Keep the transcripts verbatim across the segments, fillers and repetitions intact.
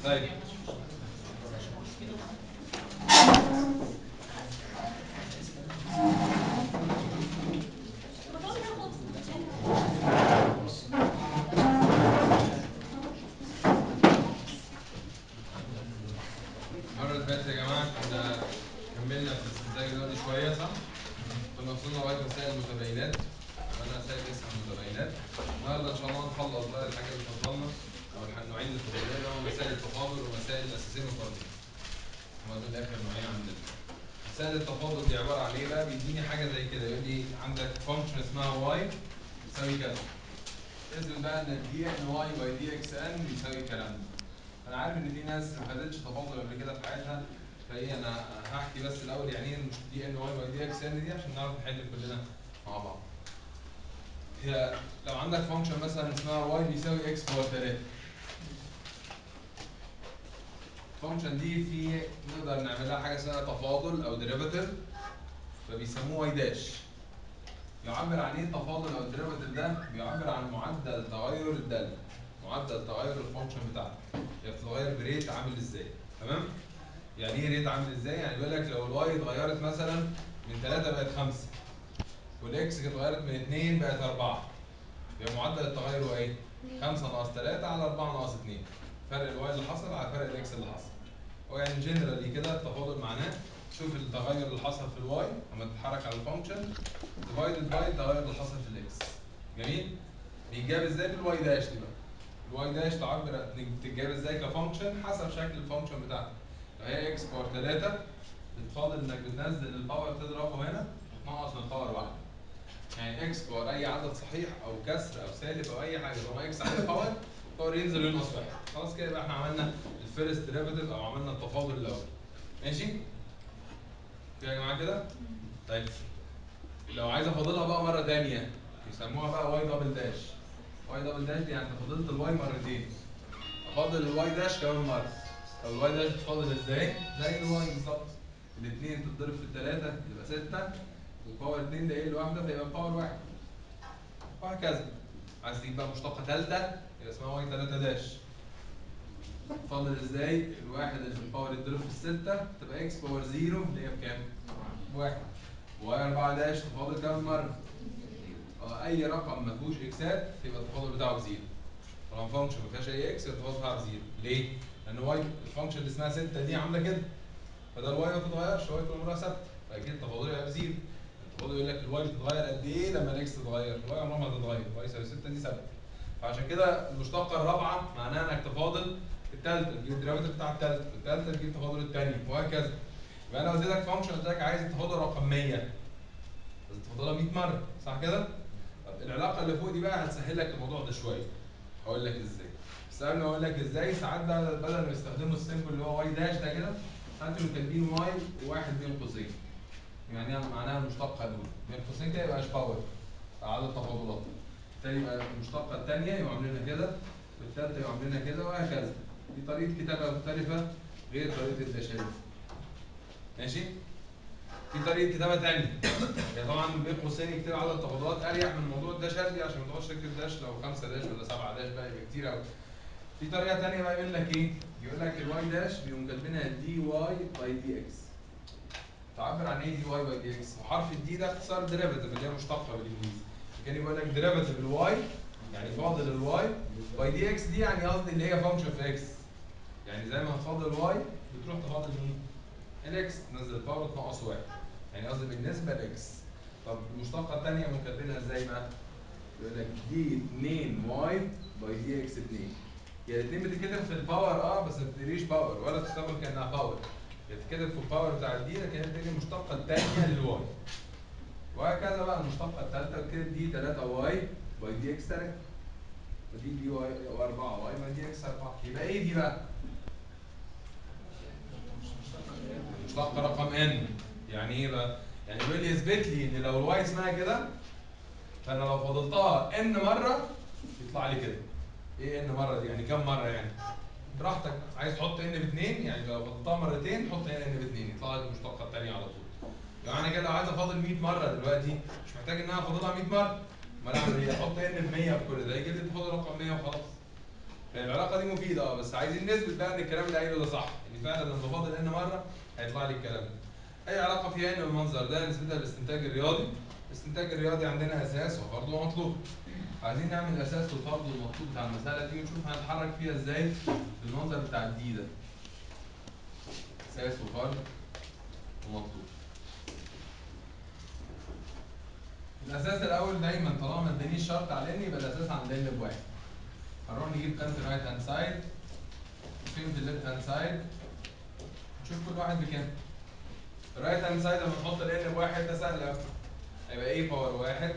طيب المرة اللي فاتت يا جماعة كنا كملنا في الاستنتاج الرياضي شوية صح؟ كنا وصلنا لغاية مسائل المتباينات، عملنا مسائل اسم المتباينات. النهارده إن شاء الله نخلص بقى الحاجة اللي فضلنا أو النوعين اللي فضلنا اللي هم مسائل التفاضل ومسائل الأساسين والفرضية. هما دول آخر نوعين عندنا. مسائل التفاضل دي عبارة عن إيه بقى؟ بيديني حاجة زي كده، يقول لي عندك فانكشن اسمها واي تساوي كذا. اثبت بقى إن دي إن واي باي دي إكس إن بيساوي الكلام ده. انا عارف ان في ناس ما خدتش تفاضل قبل كده في حياتها، فايه انا هحكي بس الاول يعني ايه دي ان واي باي دي اكس ان دي عشان نعرف نحل كلنا مع بعض. هي لو عندك فانكشن مثلا اسمها واي بيساوي اكس باور ثلاثة، الفانكشن دي في نقدر نعمل لها حاجه اسمها تفاضل او ديريفاتيف فبيسموه واي داش. يعبر عن ايه التفاضل او الديريفاتيف ده؟ بيعبر عن معدل تغير الداله، معدل تغير الفانكشن بتاعتك، هي بتتغير بريت عامل ازاي، تمام؟ يعني ايه ريت عامل ازاي؟ يعني بيقول لك لو الواي اتغيرت مثلا من ثلاثة بقت خمسة والاكس اتغيرت من اثنين بقت أربعة، يبقى معدل التغير هو ايه؟ خمسة ناقص ثلاثة على أربعة ناقص اثنين، فرق الواي اللي حصل على فرق الاكس اللي حصل. هو يعني جنرالي كده التفاضل معناه شوف التغير اللي حصل في الواي لما تتحرك على الفانكشن ديفايدد باي التغير اللي حصل في الاكس. جميل؟ بيتجاب ازاي؟ بالواي داش دي بقى. الواي داش تعبر بتتجاب ازاي كفانكشن حسب شكل الفانكشن بتاعتك. لو هي اكس باور ثلاثة بتفاضل انك بتنزل الباور تضربه هنا وتنقص من باور واحده. يعني اكس باور اي عدد صحيح او كسر او سالب او اي حاجه طالما اكس عليه باور باور ينزل وينقص واحد. خلاص كده يبقى احنا عملنا الفيرست ديريفاتيف او عملنا التفاضل الاول. ماشي؟ كده يا جماعه كده؟ طيب لو عايز افاضلها بقى مره ثانيه يسموها بقى واي دبل داش. واي دبل داش دي يعني انت فاضلت الواي مرتين. افاضل الواي داش كمان مره. طب الواي داش بتفاضل ازاي؟ زي الواي بالظبط. الاثنين تتضرب في الثلاثه يبقى ستة وباور اثنين ده ايه لوحده فيبقى باور واحد. وهكذا. عايز تجيب بقى مشتقه ثالثه يبقى اسمها واي ثلاثة داش. تفاضل ازاي؟ الواحد اللي في الباور يتضرب في السته تبقى اكس باور زيرو اللي هي بكام؟ واحد. واي أربعة داش تفاضل كام مره؟ اه اي رقم ما فيهوش اكسات يبقى التفاضل بتاعه بزيرو. طالما فانكشن ما فيهاش اي اكس التفاضل بتاعها بزيرو. ليه؟ لان واي الفانكشن اللي اسمها ستة دي عامله كده. فده الواي ما بتتغيرش، الواي طول عمرها ثابته، فاكيد التفاضل يبقى بزيرو. التفاضل يقول لك الواي بتتغير قد ايه لما الاكس تتغير، الواي عمرها ما هتتغير، الواي يساوي ستة دي ثابته. فعشان كده المشتقه الرابعه معناها انك تفاضل الثالثه تجيب الديريفاتيف بتاع الثالثه، الثالثه تجيب تفاضل الثانيه وهكذا. يبقى انا لو اديتك فانكشن قلت لك عايز التفاضل رقم مية لازم تفاضلها مية مره، صح كده؟ طب العلاقه اللي فوق دي بقى هتسهل لك الموضوع ده شويه. هقول لك ازاي. بس قبل ما اقول لك ازاي ساعات بقى بدل ما يستخدموا السيمبل اللي هو واي داش ده كده هاتوا كاتبين واي وواحد بين قوسين. يعني معناها المشتقه الاولى بين قوسين كده يبقاش باور عدد تفاضلات. بالتالي يبقى المشتقه الثانيه يبقى عاملينها كده والثالثه يبقى عاملينها كده وهكذا. دي طريقه كتابه مختلفه غير طريقه الداشات. ماشي؟ في طريقه كتابه ثانيه. يعني طبعا بين قوسين يكتب عدد تفاضلات اريح من موضوع الداشات دي عشان ما تقعدش تكتب داش لو خمسة داش ولا سبعة داش بقى يبقى كتير قوي. في طريقه ثانيه بقى يقول لك ايه؟ يقول لك الواي داش بيقوم كاتبينها دي واي باي دي اكس. تعبر عن ايه دي واي باي دي اكس؟ وحرف الدي ده اختصار ديريفاتيف اللي هي مشتقه بالانجليزي. كان يقول لك ديريفاتيف الواي يعني فاضل الواي باي دي اكس دي يعني قصدي اللي هي فانكشن في اكس. يعني زي ما هتفاضل الواي بتروح تفاضل مين؟ الاكس تنزل الباور تنقص واحد. يعني قصدي بالنسبه لاكس. طب المشتقه الثانيه مكتبينها ازاي بقى؟ يقول لك دي اتنين واي باي دي اكس اتنين. هي الاثنين بتتكتب في الباور اه بس ما بتقريش باور ولا تستخدم كانها باور. هي بتتكتب في الباور بتاع الدي لكن هي بتدي المشتقه الثانيه للواي. وهكذا بقى المشتقه الثالثه بتكتب دي ثلاثة واي باي دي اكس ثلاثة. ودي دي واي أربعة واي باي دي اكس أربعة. يبقى ايه دي بقى؟ مشتقه رقم ان. يعني ايه بقى؟ يعني بيقول لي اثبت لي ان لو الواي اسمها كده فانا لو فضلتها ان مره يطلع لي كده. ايه ان مره دي؟ يعني كم مره يعني؟ براحتك. عايز تحط ان باثنين يعني لو فضلتها مرتين حط ان باثنين يطلع لك المشتقه الثانيه على طول. يعني انا كده لو عايز افاضل مية مره دلوقتي مش محتاج ان انا افاضلها مية مره. امال اعمل ايه؟ احط ان ب مية في كل ده يجيب لي تفاضل رقم مية وخلاص. فالعلاقه دي مفيده اه، بس عايزين نثبت بقى ان الكلام اللي قايله ده صح، ان فعلا لما بفاضل ان مره هيطلع لي الكلام ده. اي علاقه فيها ان بالمنظر ده نثبتها بالاستنتاج الرياضي. الاستنتاج الرياضي عندنا اساس وفرض ومطلوب. عايزين نعمل اساس والفرض والمطلوب بتاع المساله دي ونشوف هنتحرك فيها ازاي بالمنظر بتاع الدي ده. اساس وفرض ومطلوب. الاساس الاول دايما طالما ما ادانيش شرط على ان يبقى الاساس عند ان بواحد. هنروح نجيب قيمه الرايت هاند سايد وقيمه الليفت هاند سايد نشوف كل واحد بكام. الرايت هاند سايد لما نحط ال n بواحد ده سهل قوي. هيبقى a باور واحد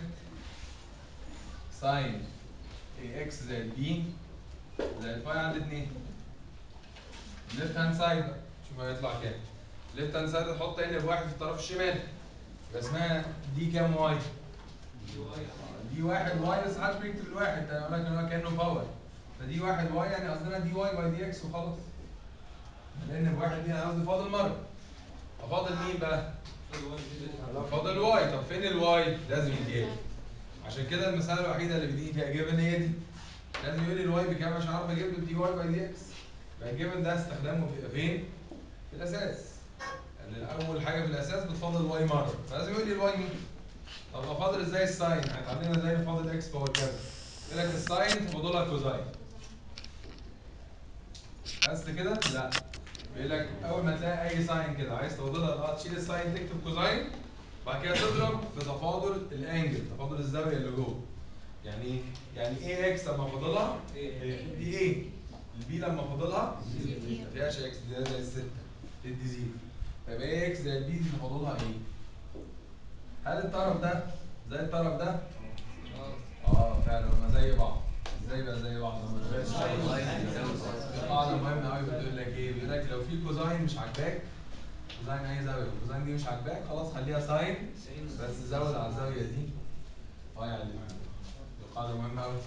ساين ax زائد b زائد باي عند اتنين. الليفت هاند سايد بقى شوف هيطلع كام. الليفت هاند سايد تحط n بواحد في الطرف الشمال يبقى اسمها دي كام واي؟ دي واحد واي، بس حد بيكتب الواحد ده يقول لك ان هو كانه باور، فدي واحد واي يعني قصدنا دي واي باي دي اكس وخلاص. لان بواحد دي انا قصدي فاضل مره. افاضل مين بقى؟ فاضل واي. طب فين الواي؟ لازم يديها. عشان كده المساله الوحيده اللي بيديني فيها جيفن هي دي. لازم يقول لي الواي بكام عشان اعرف اجيب له دي واي باي دي اكس. فالجيفن ده استخدامه في فين؟ في الاساس. يعني اول حاجه في الاساس بتفاضل واي مره، فلازم يقول لي الواي مين. طب افاضل ازاي الساين؟ هيتعلمنا ازاي نفاضل اكس باور كذا. يقول لك الساين تفاضلها كوزاين. بس كده؟ لا. بيقول لك اول ما تلاقي اي ساين كده عايز تفاضلها بقى تشيل الساين تكتب كوزاين، بعد كده تضرب في تفاضل الانجل، تفاضل الزاويه اللي جوه. يعني ايه؟ يعني ايه اكس لما افاضلها؟ دي ايه؟ البي لما افاضلها ما فيهاش اكس، دي زي السته تدي زيرو. فيبقى ايه اكس زي البي دي تفاضلها ايه؟ هل الطرف ده زي الطرف ده؟ اه فعلا هما زي بعض. ازاي بقى زي بعض؟ لما تبقاش قاعده مهمه قوي بتقول لك ايه؟ بيقول لك لو في كوزاين مش عاجباك، كوزاين اي زاويه والكوزاين دي مش عاجباك، خلاص خليها ساين بس زود على الزاويه دي ضايع اللي معاك. دي قاعده مهمه قوي.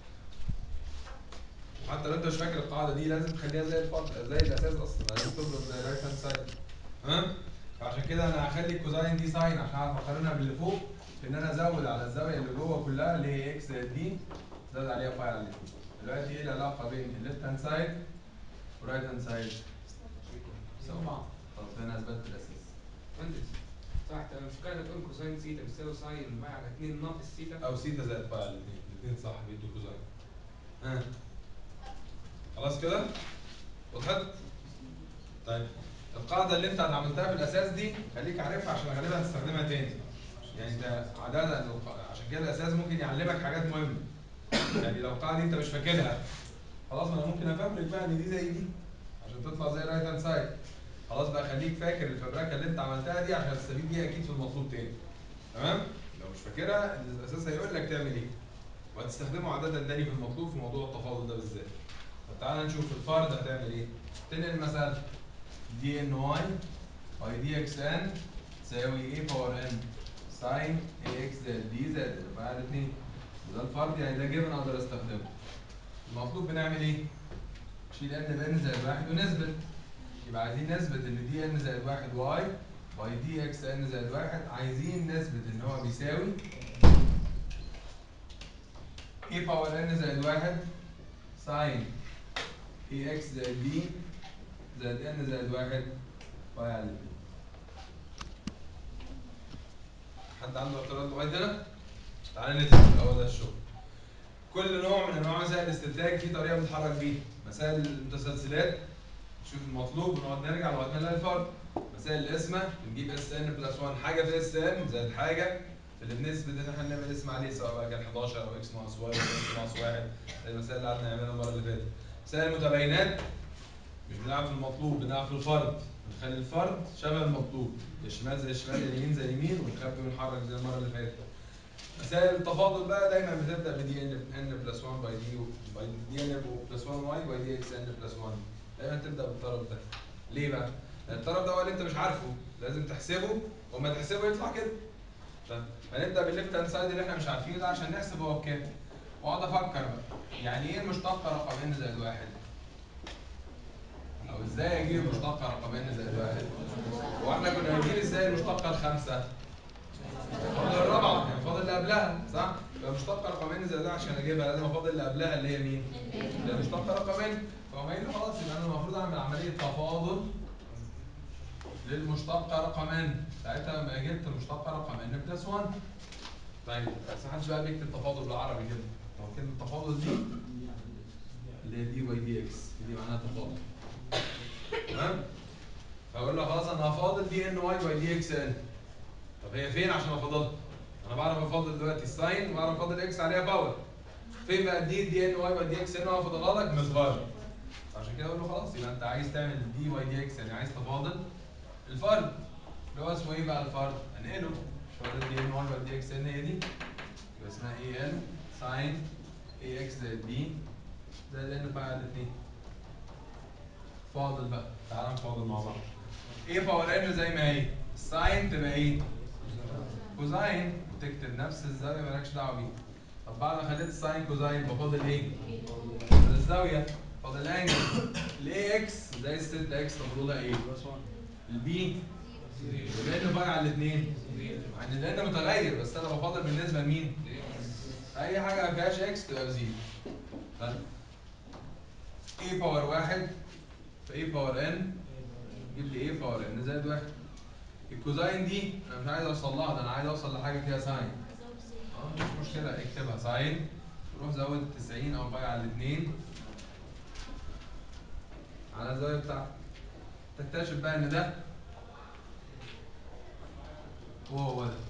وحتى لو انت مش فاكر القاعده دي لازم تخليها زي الفرض زي الاساس اصلا، لازم تضرب زي الرايت هاند سايد. ها؟ فعشان كده انا هخلي الكوزاين دي ساين عشان اعرف اقارنها باللي فوق، ان انا ازود على الزاويه اللي جوه كلها اللي هي اكس زائد دي زاد عليها باي على الاثنين. دلوقتي ايه العلاقه بين الليفت هاند سايد ورايت هاند سايد؟ بيساوي بعض. خلاص هنا اثبتت الاساس. مهندس صح تمام. مش كده بتقول كوساين سيتا بيساوي ساين باي على اتنين ناقص سيتا؟ او سيتا زائد باي على الاثنين، الاثنين صح بيدوا كوزاين. ها خلاص كده؟ وضحت؟ طيب القاعده اللي انت عملتها في الاساس دي خليك عارفها عشان غالبا هتستخدمها تاني. يعني انت عاده عشان كده الاساس ممكن يعلمك حاجات مهمه. يعني لو القاعده دي انت مش فاكرها خلاص ما انا ممكن افبرك بقى ان دي زي دي عشان تطلع زي الرايت هاند سايد. خلاص بقى خليك فاكر الفبركه اللي انت عملتها دي عشان تستفيد بيها اكيد في المطلوب تاني. تمام؟ لو مش فاكرها الاساس هيقول لك تعمل ايه. وهتستخدمه عاده تاني في المطلوب في موضوع التفاضل ده بالذات. طب تعالى نشوف الفرد هتعمل ايه. تنقل المساله دي ان واي باي دي اكس ان تساوي ايه باور ان ساين اي اكس زائد دي زائد بعد اتنين. وده الفرد يعني ده جيفن اقدر استخدمه. المطلوب بنعمل ايه؟ نشيل ان بان زائد واحد ونثبت. يبقى عايزين نثبت ان دي ان زائد واحد واي باي دي اكس ان زائد واحد. عايزين نثبت ان هو بيساوي اي باور ان زائد واحد ساين اي اكس زائد دي زائد ان زائد واحد باي على اتنين. حد عنده اعتراض لغايه هنا؟ تعالى نثبت الاول ده الشغل. كل نوع من انواع مسائل الاستنتاج في طريقه بنتحرك بيها. مسائل المتسلسلات نشوف المطلوب ونقعد نرجع لغايه ما نلاقي الفرق. مسائل القسمه بنجيب اس ان بلس واحد حاجه في اس ان زائد حاجه في اللي بنثبت ان احنا نعمل اسم عليه سواء بقى كان حداشر او اكس ناقص واي او اكس ناقص واحد زي المسائل اللي قعدنا نعملها المره اللي فاتت. مسائل المتباينات مش بنلعب في المطلوب بنلعب في الفرد. بنخلي الفرد شبه المطلوب، الشمال زي الشمال اليمين زي اليمين ونخبي ونحرك زي المره اللي فاتت. مسائل التفاضل بقى دايما بتبدا بدي ان ان بلس واحد باي دي باي دي ان بلس واحد واي باي دي اكس ان بلس واحد. دايما تبدا بالطرف ده. ليه بقى؟ لان الطرف ده هو اللي انت مش عارفه لازم تحسبه وما تحسبه يطلع كده. طيب هنبدا بالليفت هاند سايد اللي احنا مش عارفينه ده عشان نحسب هو بكام. واقعد افكر بقى يعني ايه المشتقه رقم ان زائد واحد؟ او ازاي اجيب المشتقه رقم ان زائد واحد؟ واحنا كنا هنجيب ازاي المشتقه الخامسه؟ فاضل الرابعه يعني فاضل اللي قبلها صح؟ يبقى مشتقه رقم ان زائد عشان اجيبها لازم افاضل اللي قبلها اللي هي مين؟ اللي هي مشتقه رقم ان. فهم قايل لي خلاص يبقى انا المفروض اعمل عمليه تفاضل للمشتقه رقم ان. ساعتها لما جبت المشتقه رقم ان بلس واحد. طيب بس محدش بقى بيكتب تفاضل بالعربي كده. طب كلمه التفاضل دي اللي هي دي باي دي اكس دي معناها تفاضل. تمام؟ فاقول له خلاص انا هفاضل دي ان واي باي دي اكس ان. طب هي فين عشان افاضلها؟ انا بعرف افاضل دلوقتي الساين وبعرف افاضل اكس عليها باور. فين بقى دي دي ان واي باي دي اكس ان وافاضلها لك من الفرد. عشان كده اقول له خلاص يبقى انت عايز تعمل دي باي دي اكس يعني عايز تفاضل الفرد اللي هو اسمه ايه بقى الفرد؟ هنقله. مش فاضل دي ان واي باي دي اكس ان هي دي يبقى اسمها اي ان ساين اي اكس زائد بي زائد ان باي على الاثنين. فاضل بقى تعالى نفاضل مع بعض. ايه باور ان زي ما هي الساين تبقى ايه؟ كوزاين وتكتب نفس الزاويه مالكش دعوه بيها. طب بعد ما خليت الساين كوزاين بفاضل ايه؟ فاضل الزاويه فاضل الانجل. الاي اكس زي ال ستة اكس تفاضلها ايه؟ البي لان باي على الاثنين مع ان لان متغير بس انا بفاضل بالنسبه لمين؟ اي حاجه ما فيهاش اكس تبقى بزيرو. طيب ايه باور واحد في ايه باور ان جيب لي ايه باور ان زائد واحد. الكوزاين دي انا مش عايز اوصل لها ده انا عايز اوصل لحاجه فيها ساين. اه مش مشكله اكتبها ساين روح زود تسعين او باي على الاثنين على الزاويه بتاعتك. تكتشف بقى ان ده هو هو ده.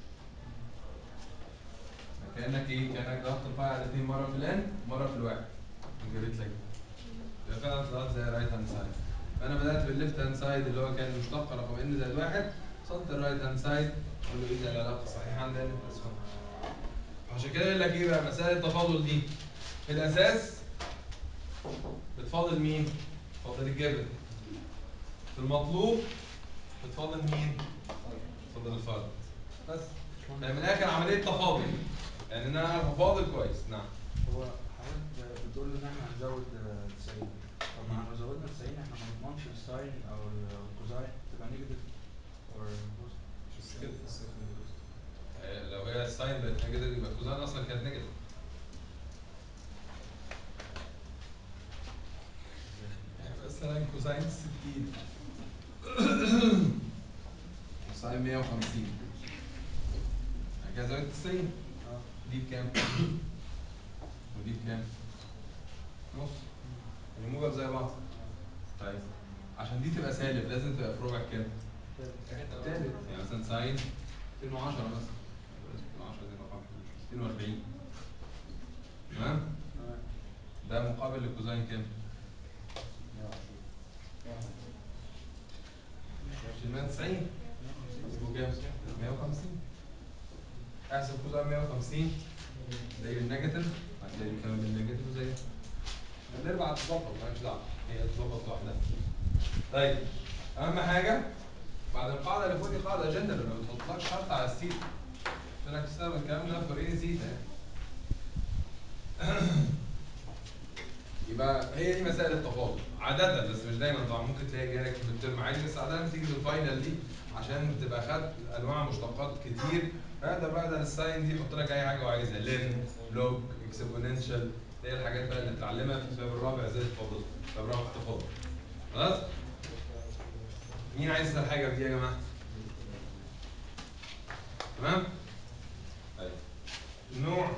كانك ايه؟ كانك ضغطت الباي على الاثنين مره في الان ومره في الواحد. جابت لك يبقى فعلا طلعت زي الرايت هاند سايد. فانا بدات بالليفت هاند سايد اللي هو كان مشتق رقم ان زائد واحد وصلت الرايت هاند سايد اقول له ايه ده العلاقه الصحيحه عند ان بلس واحد. عشان كده يقول لك ايه بقى مسائل التفاضل دي في الاساس بتفاضل مين؟ بتفاضل الجبل. في المطلوب بتفاضل مين؟ بتفاضل الفرد. بس يعني من الاخر عمليه تفاضل يعني ان انا اعرف افاضل كويس. نعم. هو حضرتك بتقول ان احنا هنزود تسعين. طب ما لو زودنا تسعين احنا ما نضمنش الساين او الكوزاين تبقى نيجاتيف اور مش كده آه، لو هي الساين بقت نيجاتيف يبقى الكوزاين اصلا كانت نيجاتيف. مثلا كوزاين ستين كوساين مية وخمسين بعد كده زاوية تسعين دي بكام؟ ودي بكام؟ نص الموجب زي بعض. طيب عشان دي تبقى سالب لازم تبقى في ربع كام؟ تالت يعني مثلا ساين مئتين وعشرة مثلا مئتين وعشرة دي رقم مئتين وأربعين. تمام؟ ده مقابل للكوزاين كام؟ مية وتسعين يبقوا كام؟ مية وخمسين. احسب كوزاين مية وخمسين زي النيجاتيف هتلاقي دي كمان بالنيجاتيف وزي الاربعه تتظبط مالكش دعوه هي تتظبط لوحدها. طيب اهم حاجه بعد القاعده اللي فوق دي قاعده جنرال ما بتحطلكش شرط على السيتا. قلت لك تستخدم الكلام ده في ايه سيتا يعني. يبقى هي دي مسائل التفاضل عاده بس مش دايما طبعا ممكن تلاقي جالك في الترم عادي بس عاده بتيجي في الفاينل دي عشان بتبقى خدت انواع مشتقات كتير فاقدر بعد الساين دي يحط لك اي حاجه هو عايزها لين لوج اكسبوننشال هي الحاجات بقى اللي بتتعلمها في الباب الرابع زي التفاضل الباب الرابع في التفاضل. خلاص؟ مين عايز يسال حاجه في دي يا جماعه؟ تمام؟ طيب النوع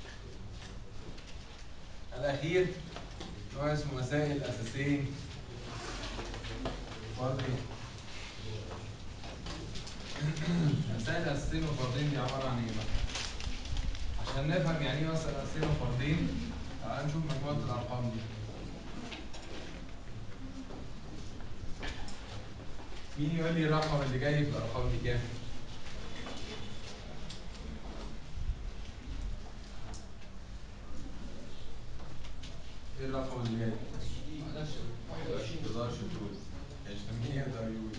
الاخير نوع اسمه مسائل اساسيه فردين. مسائل اساسيه وفردين دي عباره عن ايه بقى؟ عشان نفهم يعني ايه مسألة اساسيه وفردين تعال نشوف مجموعه الارقام دي. مين يقول لي الرقم اللي جاي في الارقام دي كام؟ ايه الرقم اللي جاي؟ ما تقدرش تقول مين يقدر يقول؟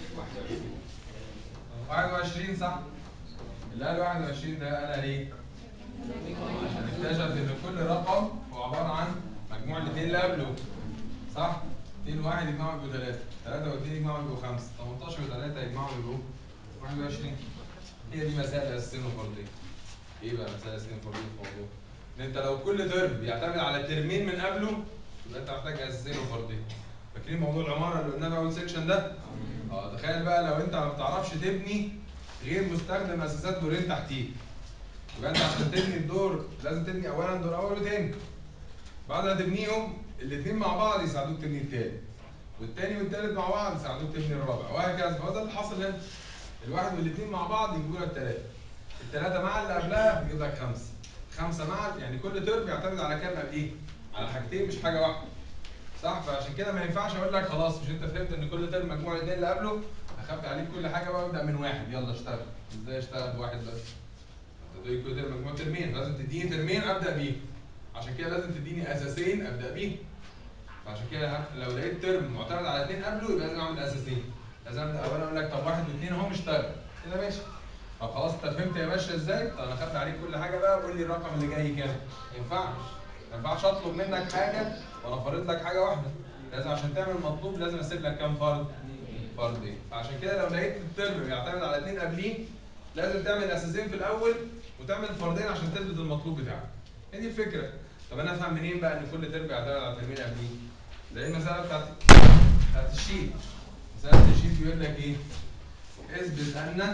واحد وعشرين صح؟ اللي قال واحد وعشرين ده قالها ليه؟ عشان اكتشف ان كل رقم هو عباره عن مجموع الاثنين اللي قبله صح؟ اثنين و1 يجمعوا يبقوا ثلاثة، ثلاثة و2 يجمعوا يبقوا خمسة، ثمانية عشر و3 يجمعوا يبقوا واحد وعشرين. هي دي مسائل اساسيه وفرديه. ايه بقى مساله سين فور دي في الموضوع؟ ان انت لو كل ترم بيعتمد على ترمين من قبله يبقى انت محتاج اساسين وفردين. فاكرين موضوع العماره اللي قلناه في اول سيكشن ده؟ اه تخيل بقى لو انت ما بتعرفش تبني غير مستخدم اساسات دورين تحتيه. يبقى انت عشان تبني الدور لازم تبني اولا دور اول وتاني. بعد ما تبنيهم الاثنين مع بعض يساعدوك تبني التاني. والتاني والتالت مع بعض يساعدوك تبني الرابع وهكذا. فهو ده اللي حاصل هنا. الواحد والاثنين مع بعض يجيبوا لك ثلاثه. الثلاثه مع اللي قبلها يجيب لك خمسه. خمسه مع يعني كل ترم بيعتمد على كام قبليه؟ على حاجتين مش حاجه واحده. صح؟ فعشان كده ما ينفعش اقول لك خلاص مش انت فهمت ان كل ترم مجموع الاثنين اللي قبله هخبي عليك كل حاجه بقى وابدا من واحد يلا اشتغل. ازاي اشتغل بواحد بس؟ انت تقول كل ترم مجموع ترمين لازم تديني ترمين ابدا بيه. عشان كده لازم تديني اساسين ابدا بيه. فعشان كده لو لقيت ترم معتمد على اثنين قبله يبقى لازم اعمل اساسين. لازم ابدا اولا اقول لك طب واحد واثنين اهم اشتغل كده ماشي. طب خلاص انت فهمت يا باشا ازاي؟ طب انا خدت عليك كل حاجه بقى وقول لي الرقم اللي جاي كام؟ ما ينفعش. ما ينفعش اطلب منك حاجه وانا فارض لك حاجه واحده. لازم عشان تعمل مطلوب لازم اسيب لك كام فرض؟ فردين. فعشان كده لو لقيت الترم بيعتمد على اثنين قبليه لازم تعمل اساسين في الاول وتعمل فردين عشان تثبت المطلوب بتاعك. هي دي الفكره. طب انا افهم منين بقى ان كل ترم بيعتمد على ترمين قبليه؟ زي المساله بتاعت بتاعت الشيت. مساله الشيت بيقول لك ايه؟ اثبت ان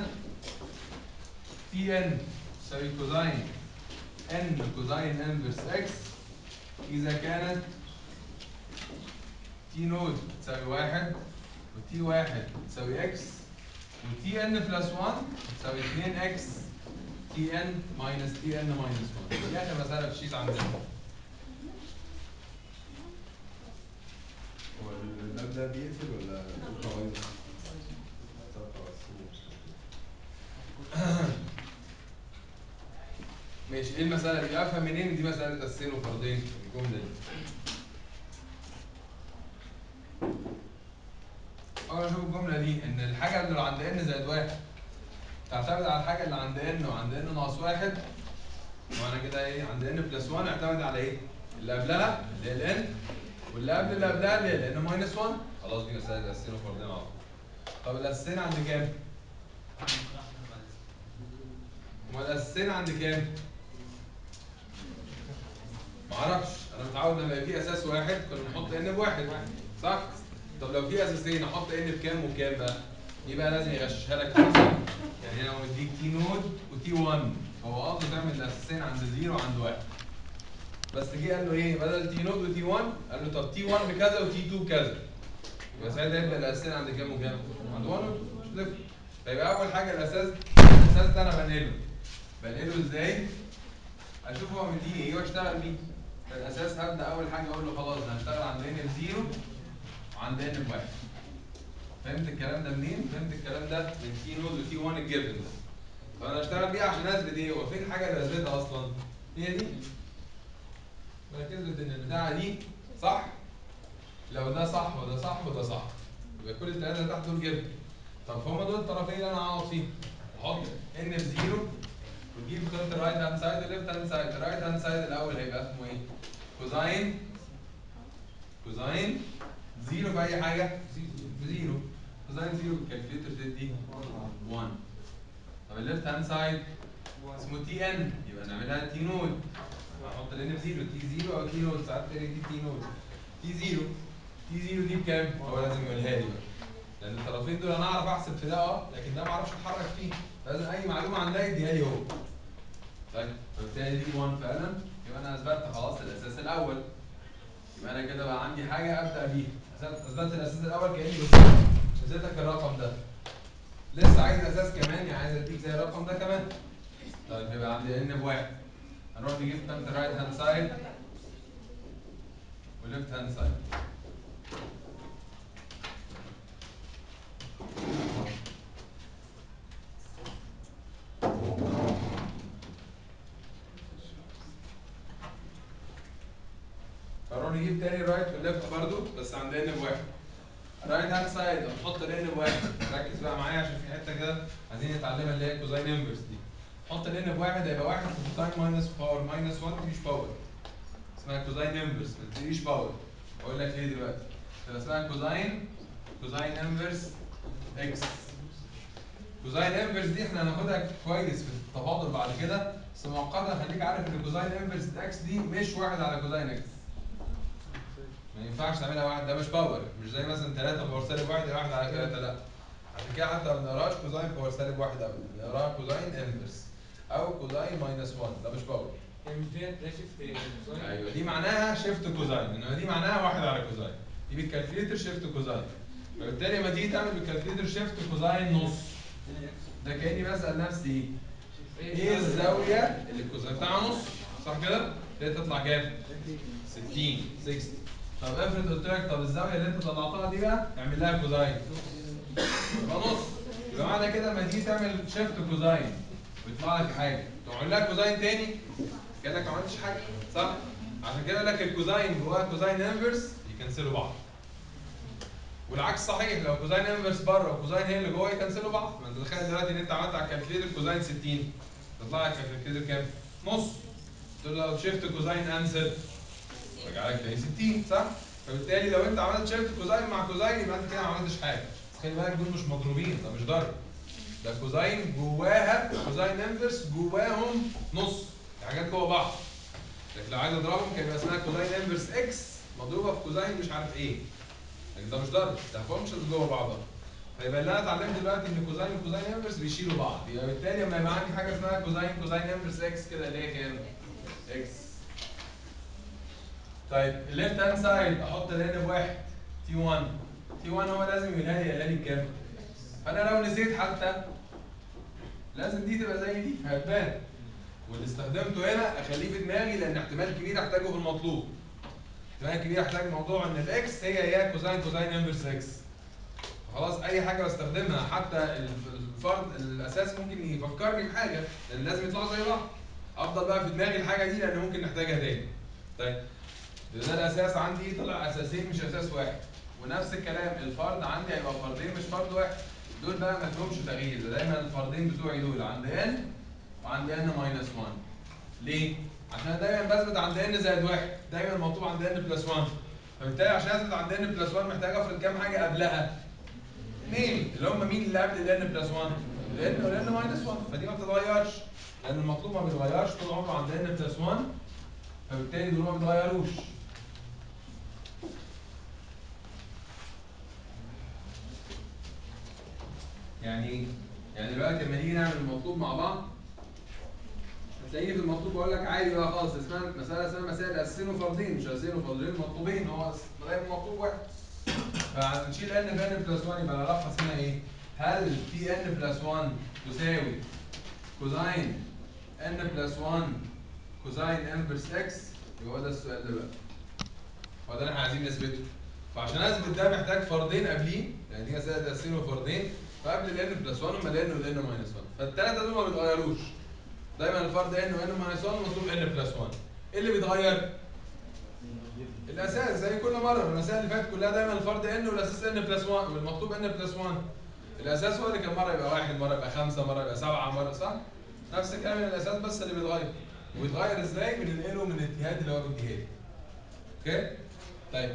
تي ان تساوي كوزاين ان كوزاين انفرس اكس اذا كانت تي نود تساوي واحد وتي واحد تساوي اكس وتي ان بلس واحد تساوي اتنين اكس تي ان ماينس تي ان ماينس واحد. دي اخر مساله في الشيت عندنا. هو اللاب ده بيقفل ولا بايظ؟ طب خلاص ماشي. ايه المساله دي؟ افهم منين دي مساله اساسين وفردين الجمله دي؟ اول ما اشوف الجمله دي ان الحاجه اللي عند ان زائد واحد تعتمد على الحاجه اللي عند ان وعند ان ناقص واحد. وانا كده ايه؟ عند ان بلس واحد اعتمد على ايه؟ اللي قبلها اللي هي الان واللي قبل اللي قبلها اللي هي الان ماينس واحد. خلاص دي مساله اساسين وفردين على طول. طب الاساسين عند كام؟ امال الاساسين عند كام؟ معرفش. انا متعود لما يبقى في اساس واحد كنا نحط ان بواحد صح؟ طب لو في اساسين احط ان بكام وكام بقى؟ يبقى لازم يغششها لك كده صح؟ يعني انا لو مديك تي نود وتي واحد فهو قصده تعمل الاساسين عند زيرو وعند واحد. بس جه قال له ايه؟ بدل تي نود وتي واحد قال له طب تي واحد بكذا وتي اتنين بكذا. يبقى ساعتها يبقى الاساسين عند كام وكام؟ عند واحد مش هتفرق. فيبقى اول حاجه الاساس الاساس ده انا بنقله. بنقله ازاي؟ اشوف هو مديني ايه واشتغل بيه. فالاساس هبدا اول حاجه اقول له خلاص انا هشتغل عند ان بزيرو وعند ان بواحد. فهمت الكلام ده منين؟ فهمت الكلام ده من تي نود وتي واحد الجيفن ده. فانا هشتغل بيه عشان اثبت ايه؟ هو فين الحاجه اللي اثبتها اصلا؟ هي دي. ركز ان البتاعه دي صح. لو ده صح وده صح وده صح يبقى كل الثلاثه اللي تحت دول جيفن. طب هما دول الطرفين اللي انا هقعد فيهم. احط ان بزيرو وتجيب خطه الرايت هاند سايد والليفت هاند سايد. الرايت هاند سايد الاول هيبقى اسمه ايه؟ كوزاين كوزاين زيرو في اي حاجه بزيرو. كوزاين زيرو بالكالكليتر تدي واحد. طب الليفت هاند سايد اسمه تي ان يبقى نعملها تي نود. هحط الان بزيرو تي زيرو او تي نود ساعات تاني دي تي نود. تي زيرو تي زيرو دي بكام؟ هو لازم يقولها لي بقى. لان الطرفين دول انا اعرف احسب في ده اه لكن ده ما اعرفش اتحرك فيه. لازم اي معلومه عن ده يديها لي هو. طيب فبالتالي دي واحد فعلا يبقى انا اثبتت خلاص الاساس الاول. يبقى انا كده بقى عندي حاجه ابدا بيها. اثبتت الاساس الاول كاني بالظبط اديتك الرقم ده. لسه عايز اساس كمان يعني عايز اديك زي الرقم ده كمان. طيب يبقى عندي ان بواحد. هنروح نجيب قيمه الرايت هاند سايد والليفت هاند سايد. هنروح نجيب تاني الرايت والليفت برضه بس عند ان بواحد. الرايت هاند سايد هنحط الان بواحد. ركز بقى معايا عشان في حته كده عايزين نتعلمها اللي هي كوزاين انفرس دي. حط الان بواحد هيبقى واحد في كوزاين ماينس باور ماينس واحد مفيش باور. اسمها كوزاين انفرس ما تديش باور. اقول لك ليه دلوقتي. تبقى اسمها كوزاين كوزاين انفرس اكس. كوزاين انفرس دي احنا هناخدها كويس في التفاضل بعد كده، بس مؤقتا خليك عارف ان كوزاين انفرس اكس دي مش واحد على كوزاين اكس. ما ينفعش تعملها واحد، ده مش باور، مش زي مثلا ثلاثة باور سالب واحد واحد على ثلاثة، لا. عشان كده حتى ما بنقراهاش كوزاين باور سالب واحد ابدا، بنقراها كوزاين انفرس او كوزاين ماينس واحد، ده مش باور. يعني مش ديت ده شيفت كوزاين؟ ايوه دي معناها شيفت كوزاين، انما دي معناها واحد على كوزاين. دي بالكالكليتر شيفت كوزاين. فبالتالي لما تيجي تعمل بالكالكليتر شيفت كوزاين نص، ده كاني بسال نفسي ايه الزاويه اللي الكوزاين بتاعها نص، صح كده؟ اللي تطلع كام؟ ستين ستين. طب افرض قلت لك طب الزاويه اللي انت طلعتها دي بقى اعمل لها كوزاين، يبقى نص. يبقى معنى كده لما تيجي تعمل شيفت كوزاين ويطلع لك حاجه تقعد لها كوزاين تاني كانك ما عملتش حاجه، صح؟ عشان كده يقول لك الكوزاين جواها كوزاين انفرس يكنسلوا بعض. والعكس صحيح، لو كوزاين انفرس بره وكوزاين هي اللي جوه يكنسلوا بعض. ما انت تخيل دلوقتي ان انت عملت على الكالكليتر كوزاين ستين، تطلع لك الكالكليتر كام؟ نص. تقول له لو شيفت كوزاين انسل رجع لك تاني ستين، صح؟ فبالتالي لو انت عملت شيفت كوزاين مع كوزاين يبقى انت كده ما عملتش حاجه. بس خلي بالك دول مش مضروبين، ده مش ضرب. ده كوزاين جواها كوزاين انفرس جواهم نص، حاجات جوه بعض. لكن لو عايز اضربهم كان يبقى اسمها كوزاين انفرس اكس مضروبه في كوزاين مش عارف ايه. لكن ده مش ضرب، ده فانكشنز جوه بعضها. فيبقى اللي انا اتعلمت دلوقتي ان كوزاين وكوزاين انفرس بيشيلوا بعض، يبقى بالتالي لما يبقى عندي حاجه اسمها كوزاين كوزاين انفرس اكس كده اللي هي كام؟ اكس. طيب الليفت هاند سايد احط الان بواحد تي واحد، تي واحد هو لازم يقولها لي يقولها لي بكام؟ فانا لو نسيت حتى لازم دي تبقى زي دي فهتبان. واللي استخدمته هنا اخليه في دماغي لان احتمال كبير احتاجه في المطلوب. احتمال كبير احتاج موضوع ان الاكس هي هي كوزاين كوزاين انفرس اكس. خلاص اي حاجه بستخدمها حتى الفرض الاساس ممكن يفكرني بحاجه لان لازم يطلعوا زي بعض. افضل بقى في دماغي الحاجه دي لان ممكن نحتاجها تاني. طيب ده الاساس عندي طلع اساسين مش اساس واحد. ونفس الكلام الفرض عندي هيبقى فردين مش فرض واحد. دول بقى ما فيهمش تغيير، ده دايما الفردين بتوعي دول عند ان وعند ان ماينس واحد. ليه؟ عشان دايما بثبت عند ان زائد واحد، دايما مطلوب عند ان بلس واحد. فبالتالي عشان اثبت عند ان بلس واحد محتاج افرض كام حاجه قبلها؟ اثنين اللي هم مين اللي قبل الان بلس واحد؟ الان والان ماينس واحد، فدي ما بتتغيرش لان المطلوب ما بيتغيرش طول عمره عند ان بلس واحد، فبالتالي دول ما بيتغيروش. يعني ايه؟ يعني دلوقتي لما نيجي نعمل المطلوب مع بعض هتلاقيني في المطلوب بقول لك عادي بقى خالص اسمها مساله اسمها مسائل اساسين وفردين، مش اساسين وفردين مطلوبين، هو دايما مطلوب واحد. فهنشيل ان في ان بلس واحد يبقى العلاقه اسمها ايه؟ هل في ان بلس واحد تساوي كوزاين ان بلس واحد كوزاين انفرس اكس؟ يبقى هو ده السؤال ده بقى. هو ده اللي احنا عايزين نثبته. فعشان اثبت ده محتاج فردين قبليه، يعني دي مساله اساسين وفردين، فقبل الان بلس واحد هم الان والان ماينس واحد، فالثلاثه دول ما بيتغيروش. دايما الفرد ان وان ماينس واحد مطلوب ان بلس واحد. ايه اللي بيتغير؟ الاساس زي كل مره، المسائل اللي فاتت كلها دايما الفرد ان والاساس ان بلس واحد والمطلوب ان بلس واحد. الاساس هو اللي كان مره يبقى واحد، مره يبقى خمسه، مره يبقى سبعه، مره صح؟ نفس الكلام الاساس بس اللي بيتغير. وبيتغير ازاي؟ بننقله من الاتجاه اللي هو بيديها لي. اوكي؟ طيب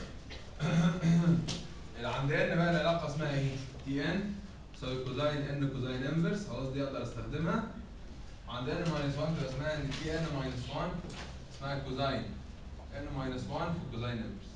اللي عند ان بقى العلاقه اسمها ايه؟ تي ان تساوي كوزاين ان كوزاين انفرس، خلاص دي اقدر استخدمها. عند ان ماينس واحد تبقى اسمها ان تي ان ماينس واحد اسمها كوزاين ان ماينس واحد في كوزاين انفرس.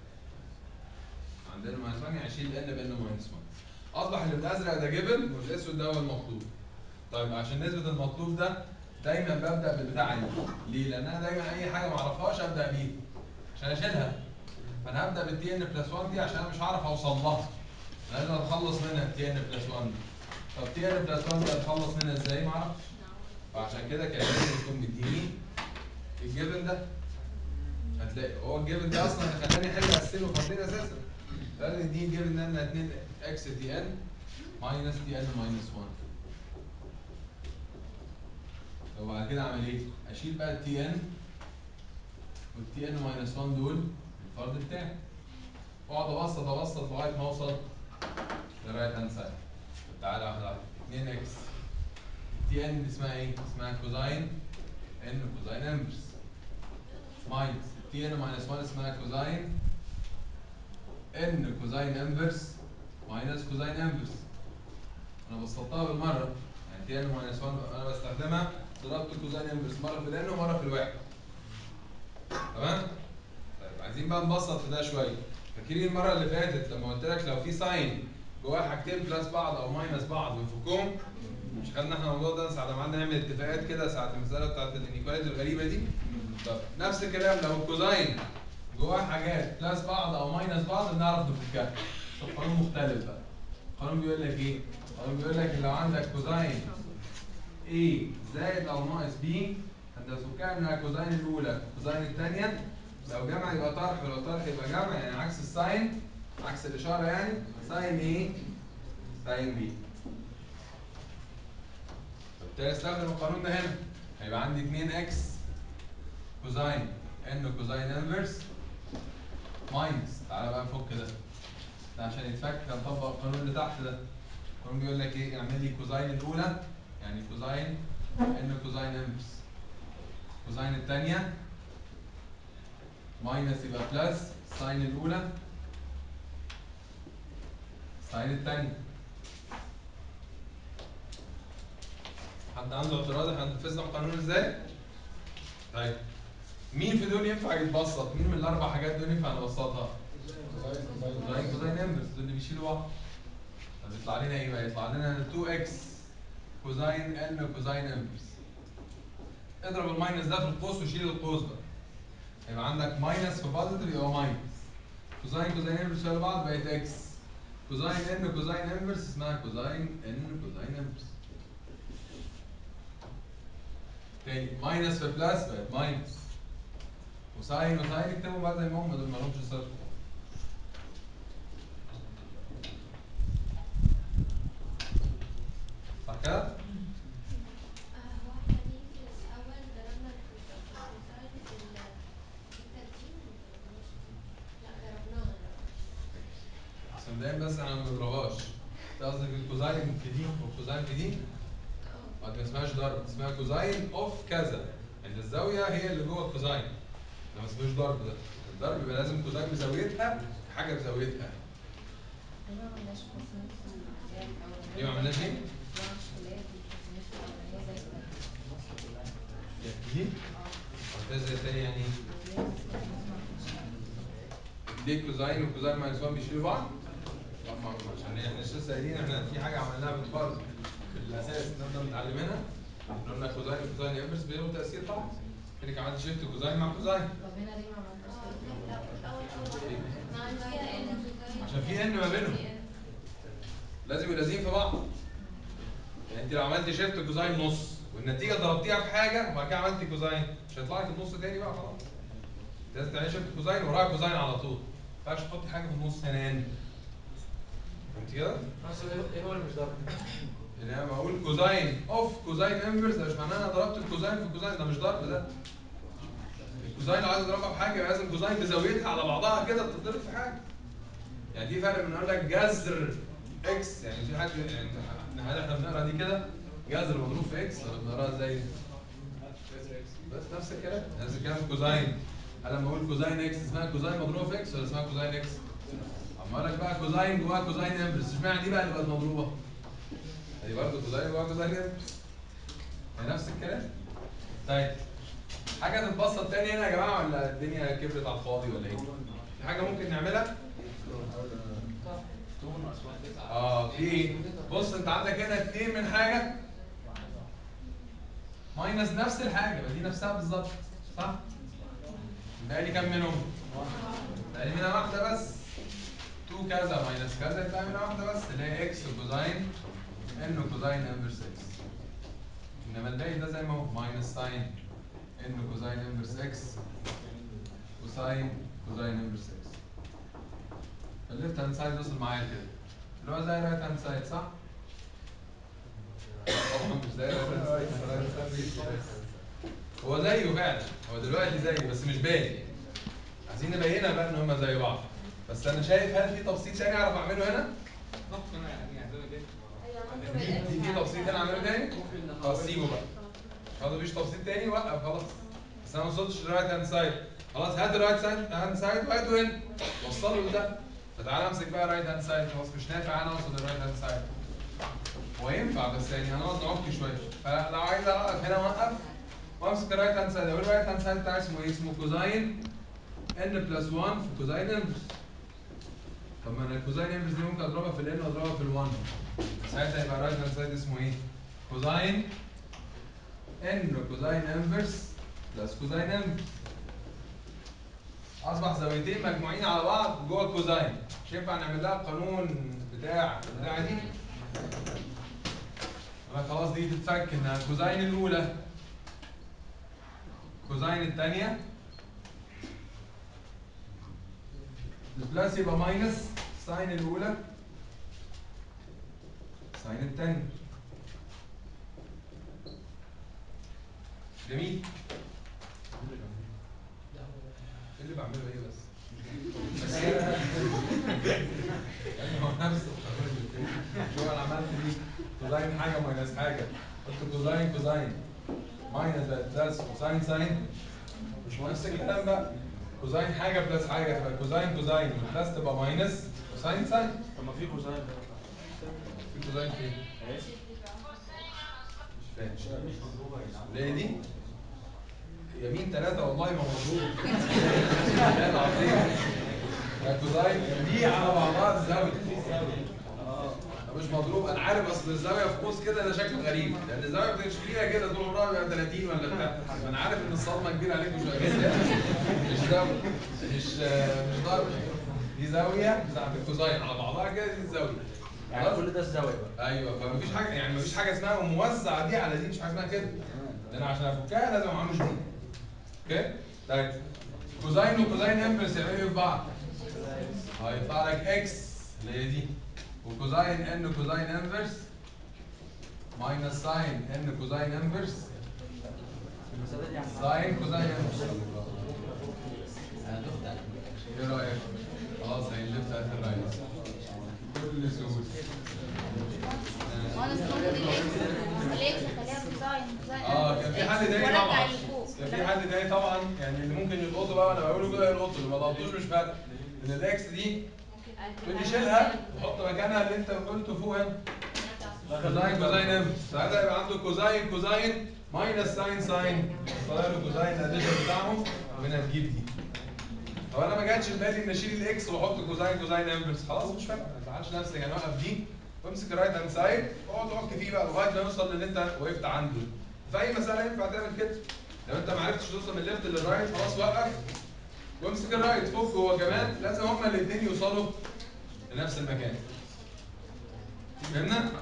عند ان ماينس واحد يعني اشيل ان بان ماينس واحد. اصبح اللي بالازرق ده جيفن والاسود ده هو المطلوب. طيب عشان نثبت المطلوب ده دايما ببدا بالبتاعه دي. ليه؟ لان انا دايما اي حاجه ما اعرفهاش ابدا بيها عشان اشيلها. فانا هبدا بالتي ان بلس واحد دي عشان انا مش هعرف اوصل لها. لازم اتخلص منها التي ان بلس واحد دي. طب تي ان بلس واحد دي اتخلص منها ازاي؟ ما اعرفش. فعشان كده كان لازم يكون مديني الجيفن ده. هتلاقي هو الجيفن ده اصلا اللي خلاني احل اسئله وفردين اساسا. لازم يديني الجيفن ده ان اتنين اكس تي ان ماينس تي ان ماينس واحد. وبعد كده اعمل ايه؟ اشيل بقى التي ان والتي ان ماينس واحد دول الفرد بتاعي. واقعد ابسط ابسط لغايه ما اوصل لرايت هاند سايد. تعالى واحده واحده. اتنين اكس تي ان دي اسمها ايه؟ اسمها كوزاين ان كوزاين انفرس ماينس تي ان ماينس واحد اسمها كوزاين ان كوزاين انفرس ماينس كوزاين انفرس. انا بسطتها بالمره، يعني تي ان ماينس واحد انا بستخدمها ضربت الكوزاين انفرس مره في الان ومره في الواحد. تمام؟ طيب عايزين بقى نبسط في ده شويه. فاكرين المره اللي فاتت لما قلت لك لو في ساين جواه حاجتين بلس بعض او ماينس بعض بنفكهم؟ مش خدنا احنا الموضوع ده ساعه ما قعدنا نعمل اتفاقات كده ساعه المساله بتاعت الانيكواليتي الغريبه دي؟ طب نفس الكلام لو الكوزاين جواه حاجات بلس بعض او ماينس بعض بنعرف نفكها. بس القانون مختلف بقى. القانون بيقول لك ايه؟ القانون بيقول لك لو عندك كوزاين A زائد او ناقص B انت تفكها منها كوزاين الاولى كوزاين الثانيه. لو جمع يبقى طرح ولو طرح يبقى جمع، يعني عكس الساين عكس الاشاره، يعني ساين A ساين B. فبالتالي استخدم القانون ده هنا، هيبقى عندي اتنين اكس كوزاين ان كوزاين انفرس ماينس. تعالى بقى نفك ده. ده عشان يتفك هنطبق القانون اللي تحت ده. القانون بيقول لك ايه؟ اعمل لي كوزاين الاولى يعني كوزاين ان كوزاين انفرس، كوزاين الثانيه ماينس يبقى بلس ساين الاولى ساين الثانيه. حد عنده اعتراض؟ احنا هننفذنا القانون ازاي؟ طيب مين في دول ينفع يتبسط؟ مين من الاربع حاجات دول ينفع نبسطها؟ كوزاين كوزاين انفرس دول اللي بيشيلوا بعض. طب يطلع لنا ايه بقى؟ يطلع لنا اتنين اكس كوزاين ان كوزاين انفرس. اضرب الماينس ده في القوس وشيل القوس بقى. يبقى عندك ماينس في بوزيتيف يبقى ماينس. كوزاين كوزاين انفرس شالوا بعض بقت اكس. كوزاين ان كوزاين انفرس اسمها كوزاين ان كوزاين انفرس. تاني ماينس في بلس بقت ماينس. وساين وساين اكتبوا بقى زي ما هم دول مالهمش صرف. صح كده؟ بس مبدئيا بس احنا ما بنضربهاش. انت قصدك الكوزاين في دي والكوزاين في دي؟ اه دي ما اسمهاش ضرب، اسمها كوزاين اوف كذا. يعني الزاويه هي اللي جوه الكوزاين. ده ما اسمهوش ضرب ده. الضرب يبقى لازم كوزاين بزاويتها حاجه بزاويتها. ليه ما عملناش ايه؟ دي؟ عملتها ازاي تاني يعني ايه؟ ليه كوزاين وكوزاين ماينس واحد بيشيلوا بعض؟ طبعا عشان احنا لسه قايلين احنا في حاجه عملناها بالفرض في الاساس نفضل متعلمينها. احنا قلنا كوزاين وكوزاين انفرس بيلغوا تاثير بعض. كانك عملت شيفت كوزاين مع كوزاين. طب هنا ليه ما عملناش عشان في ان ما بينهم. لازم يبقوا لازقين في بعض. يعني انت لو عملت شيفت كوزاين نص والنتيجه ضربتيها في حاجه وبعد كده عملت كوزاين مش هيطلع لك النص تاني بقى خلاص. لازم تعملي شيفت كوزاين وراها كوزاين على طول. ما ينفعش تحطي حاجه في النص هنا ان. فهمت كده؟ ايه هو اللي مش ضرب؟ يعني انا بقول كوزاين اوف كوزاين انفرس ده مش معناه انا ضربت الكوزاين في الكوزاين، ده مش ضرب ده. الكوزاين لو عايز اضربها في حاجه يبقى لازم كوزاين بزاويتها على بعضها كده بتتضرب في حاجه. يعني دي فرق من اقول لك جذر اكس، يعني في حد يعني هل احنا بنقرا دي كده جذر مضروب في اكس ولا بنقراها ازاي؟ بس نفس الكلام نفس الكلام كوزاين. انا لما اقول كوزاين اكس اسمها كوزاين مضروبه في اكس ولا اسمها كوزاين اكس؟ اما اقول لك بقى كوزاين جواها كوزاين انفرس اشمعنى دي بقى اللي بقت مضروبه؟ دي برضه كوزاين جواها كوزاين انفرس. هي نفس الكلام. طيب حاجه تتبسط تاني هنا يا جماعه ولا الدنيا كبرت على الفاضي ولا ايه؟ في حاجه ممكن نعملها؟ اه في ايه؟ بص انت عندك هنا اتنين من حاجه ماينس نفس الحاجه، ما دي نفسها بالظبط صح؟ بقى لي كام منهم؟ بقى لي منها واحده بس. اتنين كذا ماينس كذا يبقى منها واحده بس اللي هي اكس كوزاين ان كوزاين انفرس اكس. انما الباقي ده زي ما هو ماينس ساين ان كوزاين انفرس اكس وساين كوزاين انفرس اكس. الليفت هاند سايد وصل معايا كده اللي هو زي الرايت هاند سايد صح؟ طبعا مش زي الرايت هاند سايد. هو زيه فعلا، هو دلوقتي زيه بس مش باين. عايزين نبينها بقى ان هما زي بعض. بس انا شايف هل في تبسيط تاني اعرف اعمله هنا؟ ضغط انا يعني زي ما جيت في في تبسيط هنا اعمله تاني؟ خلاص سيبه بقى. خلاص مفيش تبسيط تاني وقف خلاص. بس انا ما وصلتش للرايت هاند سايد. خلاص هات الرايت هاند سايد وهاته هنا. وصله لده. فتعالى امسك بقى رايت هاند سايد. خلاص مش نافع انا اوصل للرايت هاند سايد. هو ينفع بس يعني هنقعد نعك شويه، فلو عايز اوقف هنا اوقف وامسك الرايت هاند سايد، اقول الرايت هاند سايد بتاعي اسمه ايه؟ اسمه كوزاين ان بلس واحد في كوزاين انفرس. طب ما انا الكوزاين انفرس دي ممكن اضربها في الان واضربها في ال1، ساعتها يبقى الرايت هاند سايد اسمه ايه؟ كوزاين ان كوزاين انفرس بلس كوزاين انفرس. اصبح زاويتين مجموعين على بعض جوه الكوزاين، مش ينفع نعمل لها القانون بتاع بتاع دي؟ يبقى خلاص دي تتفك انها كوزاين الاولى كوزاين الثانيه البلس يبقى ماينس ساين الاولى ساين الثانيه. جميل. ايه اللي بعمله ايه بس؟ بس يعني هو نفس القانون اللي فات. شو انا عملت دي؟ كوزاين حاجه ماينس حاجه، قلت كوزاين كوزاين ماينس بقت بلس كوزاين ساين، مش نفس الكلام بقى. كوزاين حاجه بلس حاجه تبقى كوزاين كوزاين والبلس تبقى ماينس كوزاين ساين. طب ما في كوزاين ده في كوزاين فين؟ اهي. مش فاهم. ليه دي؟ يمين ثلاثة والله ما مضروب. لا العظيم. الكوزاين دي على بعضها الزاوية. اه مش مضروب، انا عارف اصل الزاوية في قوس كده ده شكله غريب، لأن الزاوية بتشكيلها كده طول عمرها بيبقى ثلاثين ولا بتاع، انا عارف ان الصدمة كبيرة عليكم شوية بس مش زاوية مش مش ضرب، دي زاوية بتاعت الكوزاين على بعضها كده، دي الزاوية. يعني كل ده الزاوية بقى. ايوه فمفيش حاجة يعني مفيش حاجة اسمها موزع دي على دي، مش حاجة اسمها كده. ده انا عشان افكها لازم اعمل دي. اوكي؟ طيب كوزاين وكوزاين انفرس يعملوا ايه في بعض؟ هيطلع لك اكس اللي هي دي، وكوزاين ان كوزاين انفرس ماينس ساين ان كوزاين انفرس ساين كوزاين انفرس. ايه رايك؟ خلاص هيلف اخر الرايت بكل سهوله. وانا الاكس خليها كوزاين كوزاين اه كان في حل تاني وارجع طبعا، لفوق. كان في حل تاني طبعا، يعني اللي ممكن يلقطه بقى وانا بقوله كده يلقطه، اللي ما لقطوش مش فارق. ان الاكس دي تقول لي شيلها وحط مكانها اللي انت قلته فوق هنا كوزاين كوزاين انفرس، ساعتها يبقى عنده كوزاين كوزاين ماينس ساين ساين، طلع له كوزاين الاديشن بتاعهم وهنا تجيب دي. طب انا ما جاتش في بالي ان اشيل الاكس واحط كوزاين كوزاين انفرس، خلاص مش فارقه، ما تزعلش نفسك، يعني اوقف دي وامسك الرايت هاند سايد واقعد تعك فيه بقى لغايه ما يوصل للي انت وقفت عنده. في اي مساله ينفع تعمل كده. لو انت ما عرفتش توصل من الليفت للرايت خلاص وقف وامسك الرايت، فك هو كمان، لازم هما الاثنين يوصلوا لنفس المكان. فهمنا؟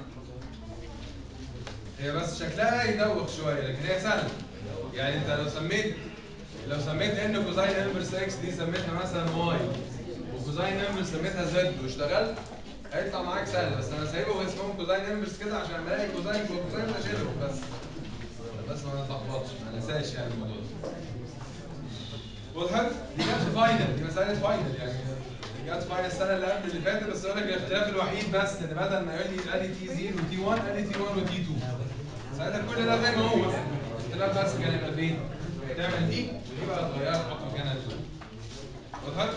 هي بس شكلها يدوخ شويه لكن هي سهله. يعني انت لو سميت لو سميت ان كوزاين انفرس اكس دي سميتها مثلا واي، وكوزاين انفرس سميتها زد واشتغلت، هيطلع معاك سهل. بس انا سايبهم اسمهم كوزاين انفرس كده عشان لما الاقي كوزاين وكوزاين اشيلهم بس بس ما نتلخبطش، ما ننساش يعني الموضوع ده. وضحت؟ دي جت في فاينل، دي مساله فاينل يعني، دي جت في فاينل السنه اللي قبل اللي فاتت، بس اقول لك الاختلاف الوحيد بس ان بدل ما يقول لي قال لي تي صفر وتي واحد قال لي تي واحد وتي اتنين. ساعتها كل ده زي ما هو، الاختلاف بس كان يبقى فين؟ تعمل دي ودي بقى تغيرها تحط مكانها دي. وضحت؟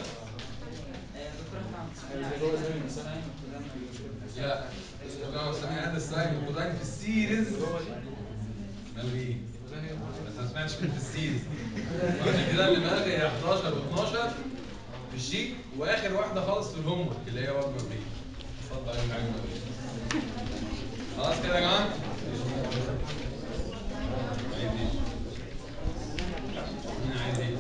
لا كنا بنسميها هذا الساين والكوزاين في السيريز ملغيين، بس ما سمعتش كلمه السيريز، وعشان كده اللي ملغي هي احداشر و12 في الشيك، واخر واحده خالص في الهوم ورك اللي هي برضه ملغيه. اتفضل يا حاج. خلاص كده يا جماعه؟ مين عايز ايه؟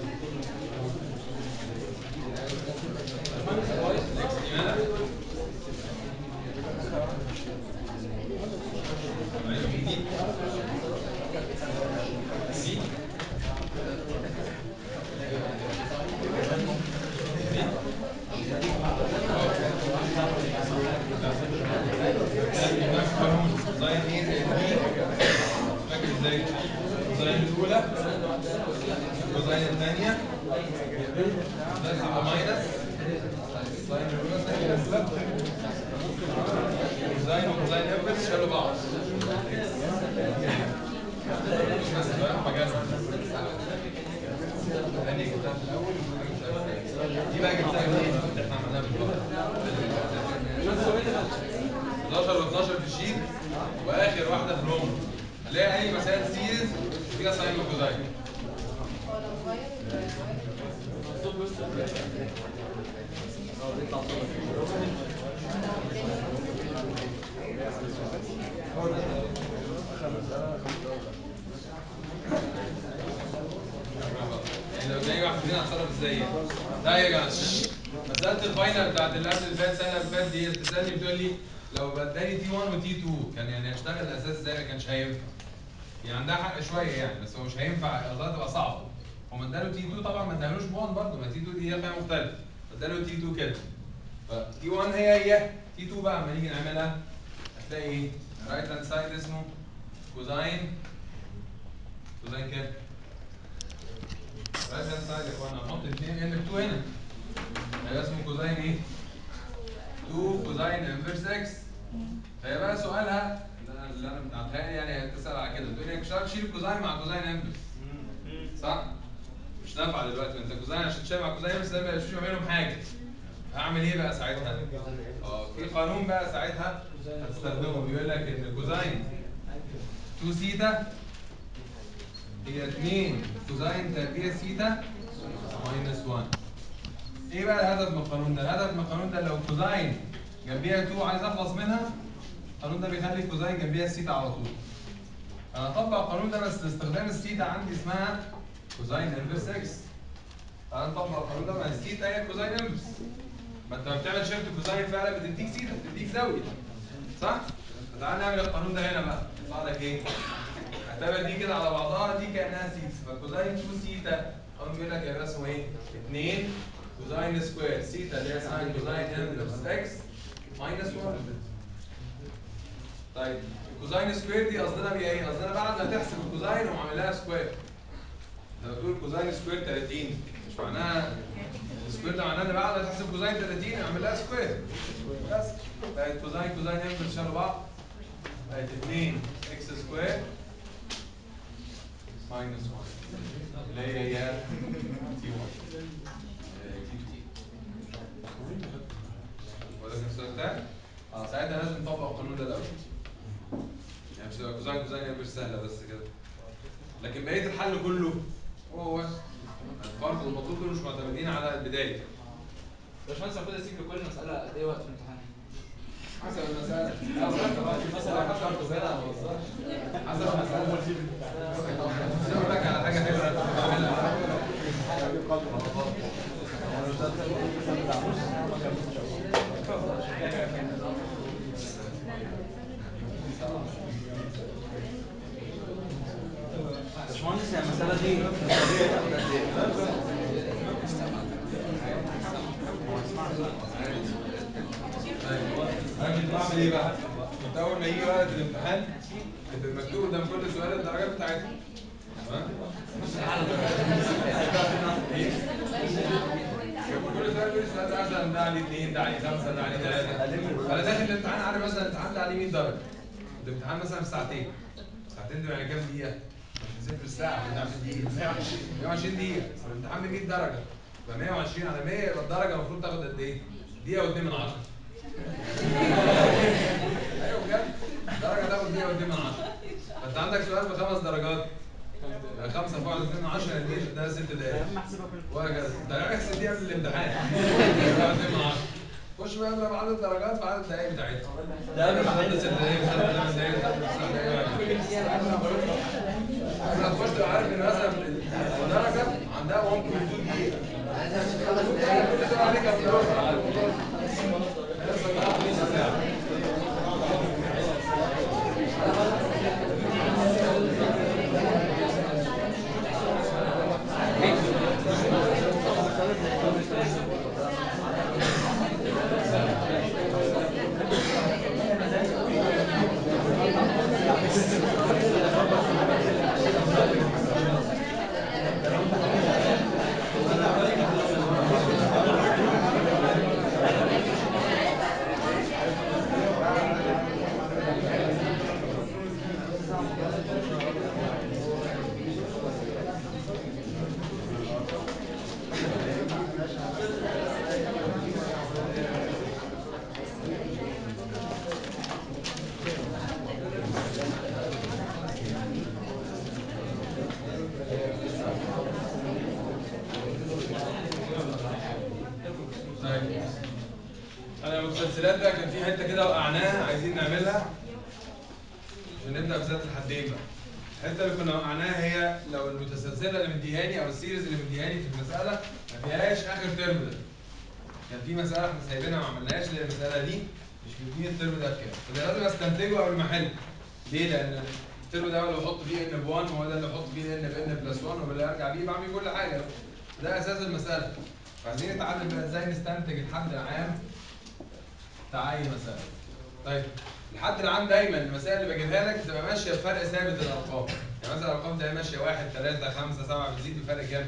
يعني لو زي واحد فينا هتصرف ازاي يعني؟ ده يا جماعه مساله الفاينل بتاعت اللي قبل اللي فات السنه اللي فاتت دي بتسالني بتقول لي لو بداني تي واحد وتي اتنين كان يعني هشتغل الاساس ازاي؟ ما كانش هينفع. هي عندها حق شويه يعني بس هو مش هينفع، الغلطه تبقى صعبه. هو اداله تي اتنين طبعا ما ادالوش واحد برضه، ما تي اتنين دي هي فيها مختلف. اداله تي اتنين كده. فتي واحد هي هي تي اتنين بقى اما نيجي نعملها هتلاقي ايه؟ رايت هاند سايد اسمه كوزاين كوزاين كام؟ رايت هاند سايد يا اخوانا هنحط اتنين ان اتنين هنا. هيبقى اسمه كوزاين ايه؟ اتنين كوزاين انفرس اكس. فهي بقى سؤالها اللي انا بتاعتها لي يعني هتسال على كده تقول لي مش عارف تشيل كوزاين مع كوزاين انفرس. صح؟ مش نافعه دلوقتي انت كوزاين عشان تشيل مع كوزاين انفرس ما يبقاش ما بينهم حاجه. هعمل ايه بقى ساعتها؟ اه في قانون بقى ساعتها هتستخدمه بيقول لك ان كوزاين اتنين سيتا هي اتنين كوزاين تربيع سيتا ماينس واحد. ايه بقى الهدف من القانون ده؟ الهدف من القانون ده لو كوزاين جنبيها اتنين عايز اخلص منها، القانون ده بيخلي كوزاين جنبيها السيتا على طول. انا هطبق القانون ده بس استخدام السيتا عندي اسمها كوزاين انفرس اكس. تعالى نطبق القانون ده، ما السيتا هي كوزاين انفرس. ما انت لما بتعمل شيفت كوزاين فعلا بتديك سيتا، بتديك زاويه. صح؟ فتعالى نعمل القانون ده هنا بقى، يطلع لك ايه؟ اعتبر دي كده على بعضها دي كانها سيتا، فكوزاين اتنين سيتا القانون بيقول لك يبقى اسمه ايه؟ اتنين كوزاين سكوير سيتا اللي هي اسمها كوزاين انفرس اكس ماينس واحد. طيب الكوزاين سكوير دي قصدنا بيها ايه؟ قصدنا بعد ما تحسب الكوزاين وعامل لها سكوير. لو تقول كوزاين سكوير تلاتين مش معناها السكوير ده معناه ان بعد ما تحسب كوزاين تلاتين اعمل لها سكوير. بس بقت كوزاين كوزاين انفرس شالوا بعض بقت اتنين اكس سكوير ماينس واحد اللي هي هي تي واحد تي اتنين. هو ده كان السؤال بتاعك؟ اه ساعتها لازم نطبق القانون ده الاول. يعني مش تبقى كوزاين كوزاين انفرس سهله بس كده. لكن بقيه الحل كله هو الفرق والمطلوب دول مش معتمدين على البدايه. باشمهندس المفروض اسيب لكل مساله قد ايه وقت في الامتحان؟ حسب المساله مثلا حسب المساله حسب المساله. اقول لك على حاجه حلوه بعملها. باشمهندس هي المساله دي طبيعي تاخد قد ايه؟ انا كنت بعمل ايه بقى؟ كنت اول ما يجي وقت الامتحان كنت مكتوب قدام كل سؤال الدرجات بتاعتها. تمام؟ كل سؤال كل سؤال ده مثلا ده عليه اثنين، ده عليه خمسه، ده عليه ثلاثه. فانا داخل الامتحان عارف مثلا الامتحان ده عليه مية درجه. الامتحان مثلا في ساعتين. ساعتين دول يعني كام دقيقه؟ مش صفر الساعه بنعمل دقيقه مية وعشرين دقيقه. الامتحان ب مية درجه. ف مية وعشرين على مية يبقى الدرجه المفروض تاخد قد ايه؟ دقيقه و2 من عشرة. ايوه بجد درجه تاخد دقيقه و2 من عشرة. فانت عندك سؤال بخمس درجات خمسة فوق على اتنين من عشرة يعني ده ست دقايق وهكذا. انت احسب دي قبل الامتحان دقيقه و2 من عشرة. خش بقى اضرب عدد الدرجات في عدد الدقايق بتاعتها. ده قبل ما ست دقايق ثمان دقايق تسع دقايق. قبل ما تخش تبقى عارف ان مثلا الدرجه عندها واحد فاصلة اتنين دقيقه. كل سؤال عليك يا المتسلسلات بقى كان في حته كده وقعناها عايزين نعملها عشان نبدا في ذات الحدين بقى. الحته اللي كنا وقعناها هي لو المتسلسله اللي مديهاني او السيريز اللي مديهاني في المساله ما فيهاش اخر ترم ده. كان في مساله احنا سايبينها ما عملناهاش اللي هي المساله دي مش مديني الترم ده بكام، فده لازم استنتجه قبل ما احل. ليه؟ لان الترم ده هو اللي بحط فيه ان ب واحد وهو ده اللي بحط فيه ان بان بلس واحد واللي ارجع بيه بعمل كل حاجه. ده اساس المساله. فعايزين نتعلم بقى ازاي نستنتج الحد العام بتاع اي مساله. طيب الحد العام دايما المسائل اللي بجيبها لك بتبقى ماشيه بفرق ثابت الارقام. يعني مثلا الارقام دي ماشيه واحد ثلاثة خمسة سبعة بتزيد بفرق كام؟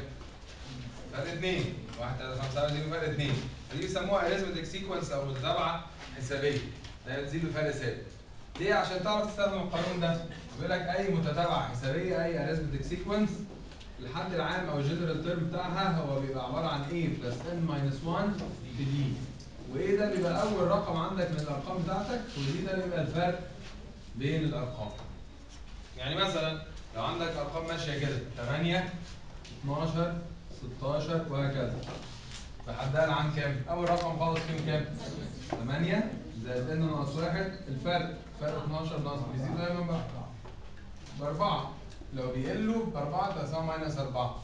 فرق اثنين. واحد ثلاثة خمسة سبعة بتزيد بفرق اثنين. فدي بيسموها اريثمتيك سيكونس او متتابعه حسابيه. ده بتزيد بفرق ثابت. ليه؟ عشان تعرف تستخدم القانون ده. بيقول لك اي متتابعه حسابيه اي اريثمتيك سيكونس الحد العام او الجنرال تيرم بتاعها هو بيبقى عباره عن A بلس N minus واحد في دي. وايه ده بيبقى اول رقم عندك من الارقام بتاعتك ودي ده بيبقى الفرق بين الارقام. يعني مثلا لو عندك ارقام ماشيه كده ثمانية اتناشر ستاشر وهكذا فحدها العام كام؟ اول رقم خالص فيهم كام؟ ثمانية زائد ان ناقص واحد الفرق فرق اتناشر ناقص بيزيدوا دايما باربعة. باربعة لو بيقلوا باربعة تبقى اسمها ماينس اربعة.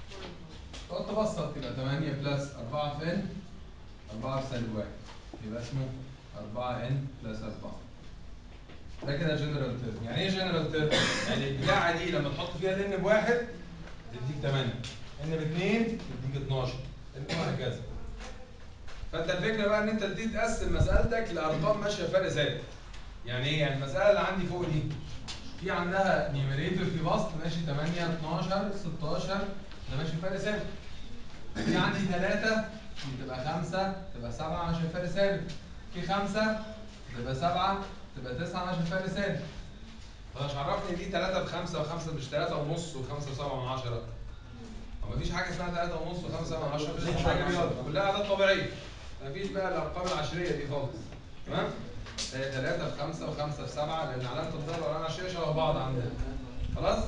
تقعد تبسط يبقى ثمانية بلس اربعة في ان اربعة في سالب واحد يبقى اسمه اربعة ان بلس اربعة. ده كده جنرال تيرم. يعني ايه جنرال تيرم؟ يعني البتاعه دي لما تحط فيها الان بواحد تديك ثمانية، ان باثنين تديك اتناشر، ان وهكذا. فانت الفكره بقى ان انت تبتدي تقسم مسالتك لارقام ماشيه فرق ثابت. يعني ايه؟ يعني المساله اللي عندي فوق دي في عندها نيوميريتور في بسط ماشي ثمانية اتناشر ستاشر ده ماشي فرق ثابت. في عندي ثلاثة تبقى خمسة تبقى سبعة ماشي فرق ثابت. في خمسة تبقى سبعة تبقى تسعة ماشي فرق ثابت. فمش عرفني دي ثلاثة بخمسة وخمسة مش ثلاثة ونص وخمسة وسبعة من عشرة. مفيش حاجة اسمها ثلاثة ونص وخمسة وسبعة من عشرة، مفيش حاجة رياضة، كلها أعداد طبيعية. مفيش بقى الأرقام العشرية دي خالص. تمام؟ هي ثلاثة بخمسة وخمسة بسبعة لأن علامة الضرب والعلامة العشرية شبه بعض عندنا. خلاص؟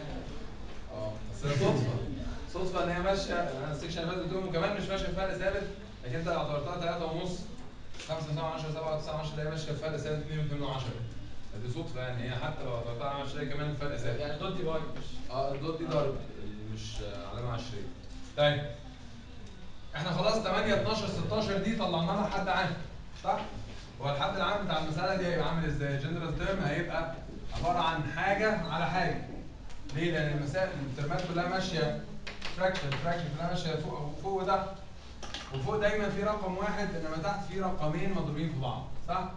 اه بس هي صدفة. صدفة إن هي ماشية أنا السكشن اللي فات قلت لهم كمان مش ماشية بفرق ثابت، لكن أنت لو اعتبرتها ثلاثة ونص خمسة وسبعة من عشرة سبعة وتسعة من عشرة هي ماشية بفرق ثابت اتنين واتنين من عشرة. دي صدفة يعني هي حتى لو اعتبرتها علامة عشرية كمان بفرق ثابت. يعني دوت دي باي مش اه الدوت دي ضرب مش علامة عشرية. طيب احنا خلاص ثمانية اتناشر ستاشر دي طلعنا لها حد عام صح؟ هو الحد العام بتاع المسألة دي هيبقى عامل ازاي؟ جنرال تيرم هيبقى عبارة عن حاجة على حاجة. ليه؟ لأن المسائل الترمات كلها ماشية فراكشن فراكشن كلها ماشية فوق فوق وتحت. وفوق دايما في رقم واحد انما تحت في رقمين مضروبين في بعض صح؟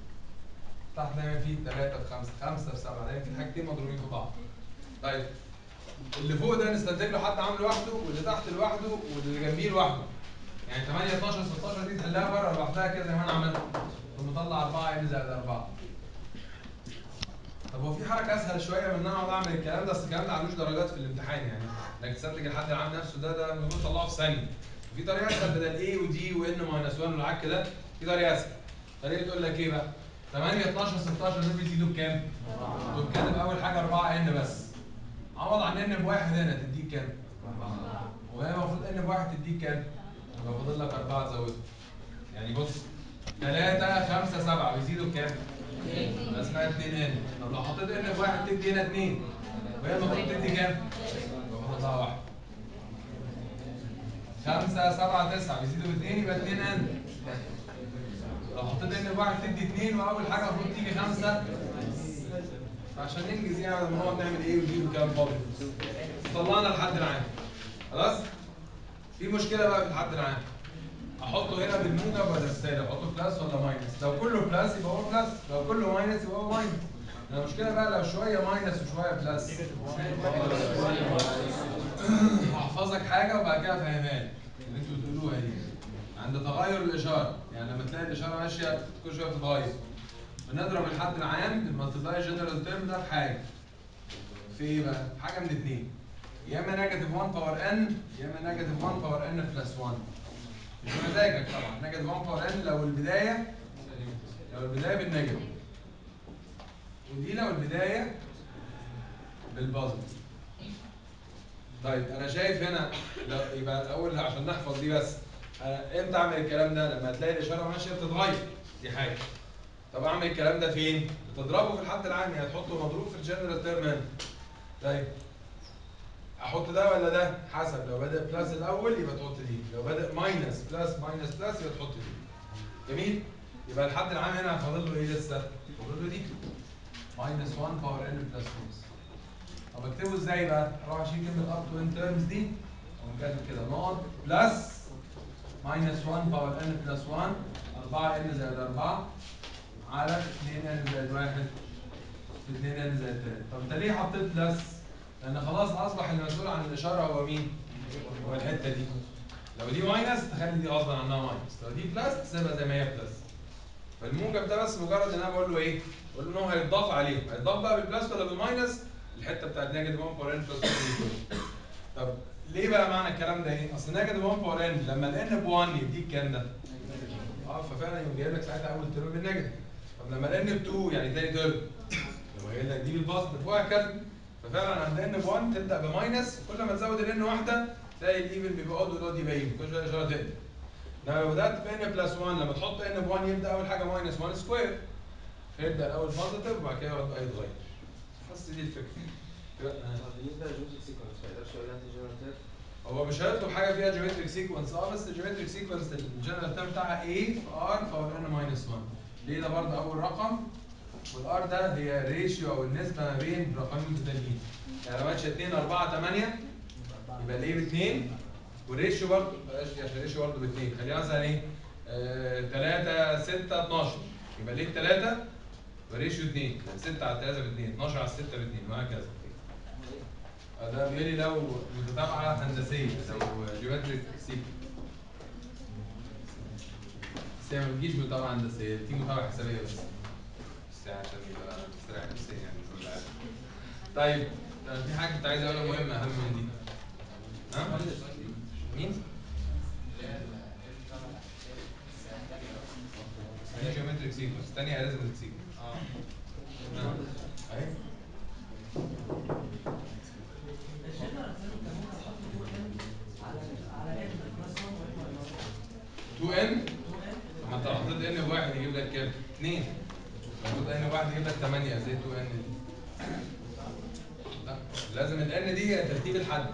تحت دايما في ثلاثة في خمسة، خمسة في سبعة، دايما في حاجتين مضروبين في بعض. طيب اللي فوق ده نستنتج له حد عامل لوحده واللي تحت لوحده واللي جنبيه لوحده. يعني ثمانية اتناشر ستاشر دي تحلها بره لوحدها كده زي ما انا عملت. ثم مطلع اربعة ان زائد اربعة. طب هو في حركه اسهل شويه من ان انا اقعد اعمل الكلام ده اصل الكلام ده معلوش درجات في الامتحان يعني انك تستنتج الحد العام نفسه ده ده المفروض تطلعه في ثانيه. في طريقه اسهل بدل ايه ودي وان ماينس واحد والعك ده في طريقه اسهل. طريقه تقول لك ايه بقى؟ ثمانية اتناشر ستاشر دول بيزيدوا بكام؟ دول كاتب اول حاجه اربعة ان بس. عوض عن ان بواحد هنا تديك كام؟ وهي المفروض ان بواحد تديك كام؟ يبقى فاضل لك اربعه تزودهم. يعني بص ثلاثة خمسة سبعة بيزيدوا بكام؟ يبقى اسمها اتنين ان. طب لو حطيت ان بواحد تدي هنا اتنين وهي المفروض تدي كام؟ يبقى فاضل لها واحد. خمسة سبعة تسعة بيزيدوا باثنين يبقى اتنين ان. لو حطيت ان بواحد تدي اتنين واول حاجه المفروض تيجي خمسة. عشان ننجز يعني لما نقعد نعمل ايه ودي والكلام فاضي. طلعنا الحد العام. خلاص؟ في مشكله بقى في الحد العام. احطه هنا بالموجب ولا بالسالب؟ احطه بلس ولا ماينس؟ لو كله بلس يبقى هو بلس، لو كله ماينس يبقى هو ماينس. المشكله بقى لو شويه ماينس وشويه بلس. هحفظك حاجه وبعد كده افهمها لك اللي انتوا بتقولوها دي. عند تغير الاشاره، يعني لما تلاقي الاشاره ماشيه كل شويه بتتغير. بنضرب الحد العام المالتيبلاي جنرال تيرم ده بحاجه. في ايه بقى؟ حاجه من اثنين. يا اما نيجاتيف واحد باور ان يا اما نيجاتيف واحد باور ان بلس واحد. مش مزاجك طبعا، نيجاتيف واحد باور ان لو البدايه لو البدايه بالنيجاتيف. ودي لو البدايه بالبوزيتيف. طيب انا شايف هنا يبقى الاول عشان نحفظ دي بس آه، امتى اعمل الكلام ده؟ لما تلاقي الاشاره ماشيه بتتغير، دي حاجه. طب اعمل الكلام ده فين؟ بتضربه في الحد العام، يعني هتحطه مضروب في الجنرال تيرم هنا. طيب احط ده ولا ده؟ حسب، لو بادئ بلس الاول يبقى تحط دي، لو بادئ ماينس بلس ماينس بلس يبقى تحط دي. جميل؟ يبقى الحد العام هنا فاضل له ايه لسه؟ فاضل له دي ماينس واحد باور ان بلس خمسة. طب اكتبه ازاي بقى؟ اروح اشيل كلمه اب تو ان تيرمز دي واقوم كاتب كده نوت بلس ماينس واحد باور ان بلس واحد أربعة ان زائد أربعة على اتنين ان زائد واحد في اتنين ان زائد تلاتة. طب انت ليه حطيت بلس؟ لان خلاص اصبح المسؤول عن الاشاره هو مين؟ هو الحته دي. لو دي ماينس تخلي دي غصبا عنها ماينس، لو دي بلس تسيبها زي ما هي بلس. فالموجب ده بس مجرد ان انا بقول له ايه؟ بقول له ان هو هيتضاف عليه، هيتضاف بقى بالبلس ولا بالماينس؟ الحته بتاعت نيجاتيف واحد باور ان بلس واحد. طب ليه بقى معنى الكلام ده ايه؟ اصل نيجاتيف واحد باور ان لما الان ب واحد يديك كام ده؟ اه ففعلا يقوم جايب لك ساعتها اول ترم بالنيجاتيف. طب لما الان ب اتنين يعني تاني ترم يقوم جايب لك دي بالبوزيتيف وهكذا. ففعلا عند ان ب واحد تبدا بماينس، كل ما تزود الان واحده تلاقي الايفن بيبقى اود والاود يبقى ايفن، كل شويه الاشاره تقل. انما لو بدات بان بلس واحد لما تحط ان ب واحد يبدا اول حاجه ماينس واحد سكوير، فيبدا الاول بوزيتيف وبعد كده يقعد بقى يتغير. بس دي الفكره. بالنسبه للجزء سيكونس ما يقدرش يقول لها جنرال تيرم. هو مش هيطلب حاجه فيها جيومتريك سيكونس، اه بس الجيومتريك سيكونس الجنرال تيرم بتاعها A في R باور ان ماينس واحد. ليه؟ ده برضه اول رقم، والار ده هي ريشيو او النسبه ما بين رقمين متتاليين. يعني لو ماشيه اتنين أربعة تمانية يبقى الايه ب اتنين، والريشيو برضه بلاش دي عشان الريشيو برضه ب اتنين، خليها مثلا ايه؟ آه تلاتة ستة اتناشر، يبقى ليه تلاتة وريشيو اتنين، ستة على تلاتة ب اتنين، اتناشر على ستة ب اتنين وهكذا. ده بيقول لي لو متتابعه هندسيه، لو جيومتريك سيكونس. بس هي ما بتجيش متابعه هندسيه، بتيجي متابعه حسابيه بس. بس يعني عشان يبقى مستريح نفسيا يعني كل حاجه. طيب في حاجه كنت عايز اقولها مهمه اهم من دي. ها؟ مين؟ هي جيومتريك سيكونس، الثانيه اريزمتك سيكونس. اه. اهي. اتنين ان لما انت حطيت ان بواحد يجيب لك كام؟ اتنين. لو حطيت ان بواحد يجيب لك تمانية زي اتنين ان دي. لا لازم الان دي هي ترتيب الحد.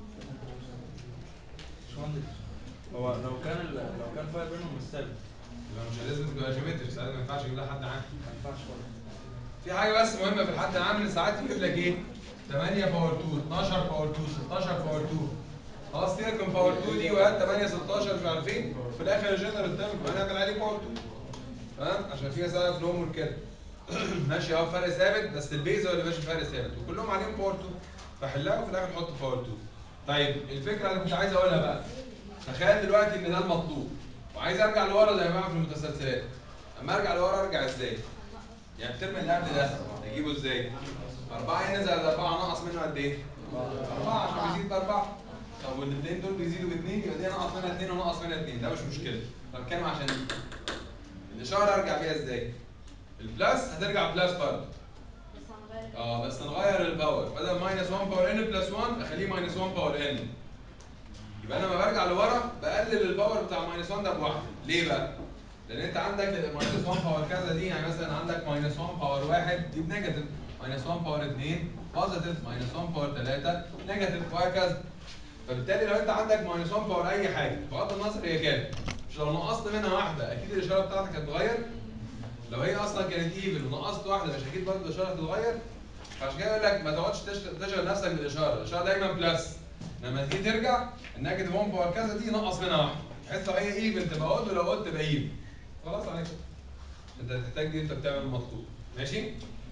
باشمهندس، هو لو كان ال- لو كان فرق بينهم مش ثابت يبقى مش لازم تبقى جيومتريك، ساعتها ما ينفعش يجيب لها حد عام. ما ينفعش خالص. في حاجه بس مهمه في الحد العام، ان ساعات يجيب لك ايه؟ تمانية باور اتنين، اتناشر باور اتنين، ستاشر باور اتنين. خلاص تركم باور اتنين دي وهات تمانية ستاشر مش عارف ايه، في الاخر الجنرال تيرم كمان هيعمل عليه باور اتنين. تمام؟ عشان فيها سبب في نوم كده. ماشي اهو فرق ثابت، بس البيز هو اللي ماشي فرق ثابت وكلهم عليهم باور اتنين. فحلها وفي الاخر حط باور اتنين. طيب الفكره اللي كنت عايز اقولها بقى، تخيل دلوقتي ان ده المطلوب وعايز ارجع لورا زي ما بعمل في المتسلسلات. اما ارجع لورا ارجع ازاي؟ يعني الترم اللي قبل ده اجيبه ازاي؟ أربعة هنا زائد أربعة ناقص منه قد ايه؟ أربعة عشان بيزيد بأربعة. طب والاثنين دول بيزيدوا باثنين يبقى دي ناقص منها اثنين وناقص منها اثنين، ده مش مشكلة. طب كام عشان دي؟ الإشارة أرجع بيها ازاي؟ البلس هترجع بلس برضه. اه بس نغير الباور، بدل ماينس واحد باور ان بلس واحد اخليه ماينس واحد باور ان. يبقى انا لما برجع لورا بقلل الباور بتاع ماينس واحد ده بواحد. ليه بقى؟ لان انت عندك ماينس واحد باور كذا دي، يعني مثلا عندك ماينس واحد باور واحد دي بنيجاتيف، ماينس واحد باور اتنين بوزيتيف، ماينس واحد باور تلاتة نيجاتيف وهكذا. فبالتالي لو انت عندك ماينس واحد باور اي حاجه بغض النظر هي كام، مش لو نقصت منها واحده اكيد الاشاره بتاعتك هتتغير. لو هي اصلا كانت ايفن ونقصت واحده مش اكيد برضه الاشاره هتتغير. فعشان كده يقول لك ما تقعدش تشغل نفسك بالاشاره، الاشاره دايما بلس. لما تيجي ترجع النيجاتيف واحد باور كذا دي نقص منها واحده، بحيث لو هي ايفن تبقى اود ولو اود تبقى ايفن. خلاص عليك. انت هتحتاج دي انت بتعمل المطلوب. ماشي؟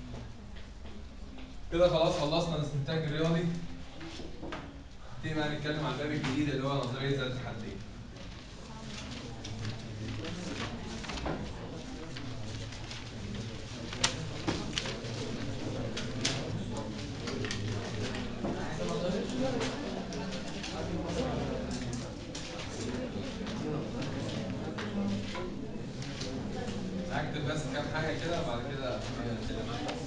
كده خلاص خلصنا الاستنتاج الرياضي. نبتدي بقى نتكلم عن الباب الجديد اللي هو نظريه ذات الحدين. هكتب بس كام حاجه كده وبعد كده نتكلم عنها.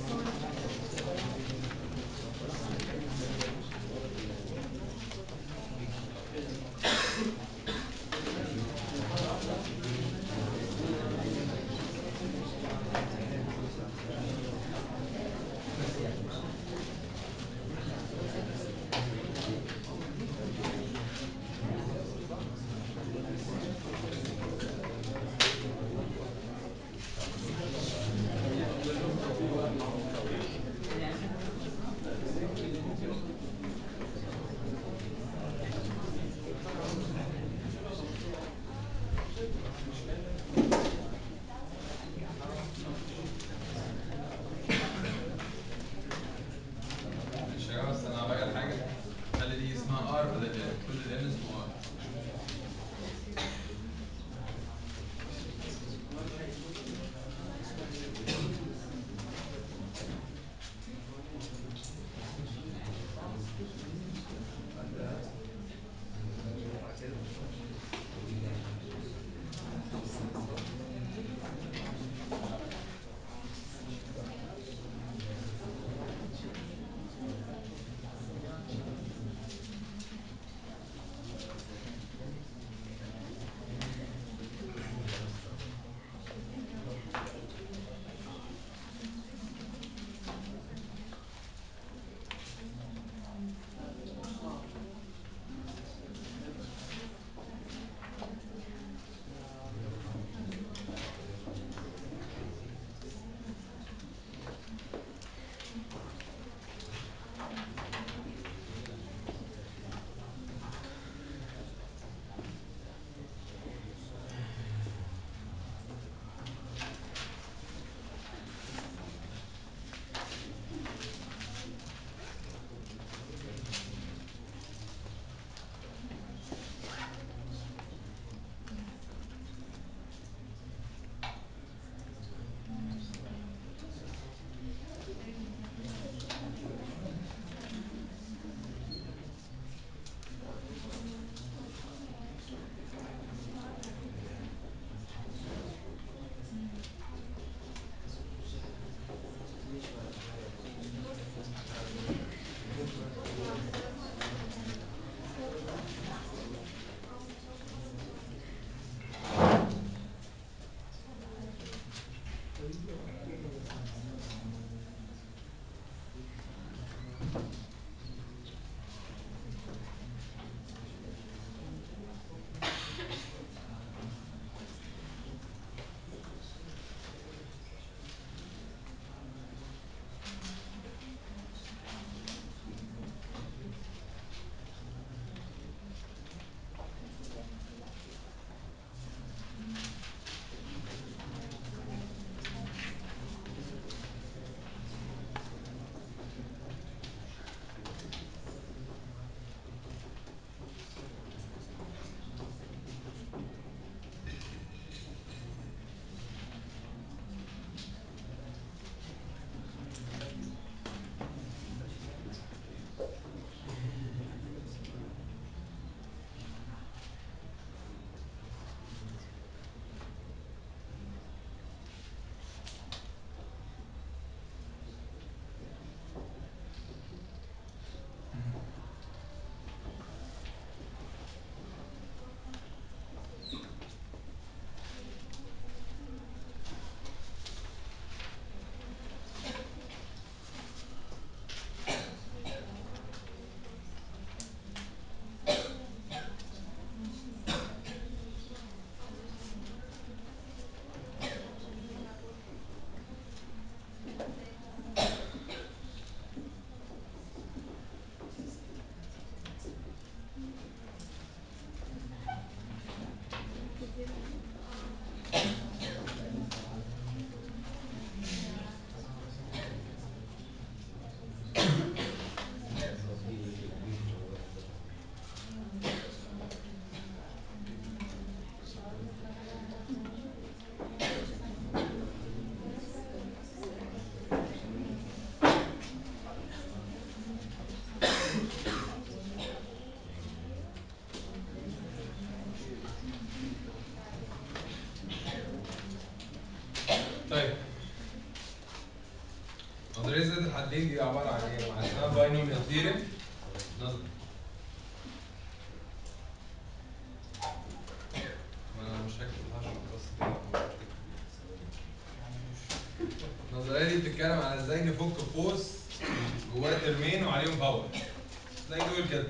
الحدين دي عباره عن ايه؟ عن اسمها باينوميال ثيرم. انا مش هكتب هشرح بس كده. النظريه دي بتتكلم على ازاي نفك قوس جواه ترمين وعليهم باور. زي دول كده.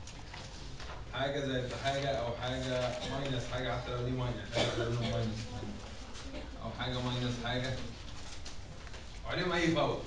حاجه زائد حاجه او حاجه ماينس حاجه، حتى لو دي ماينس حاجه لهم ماينس او حاجه ماينس حاجه وعليهم اي باور.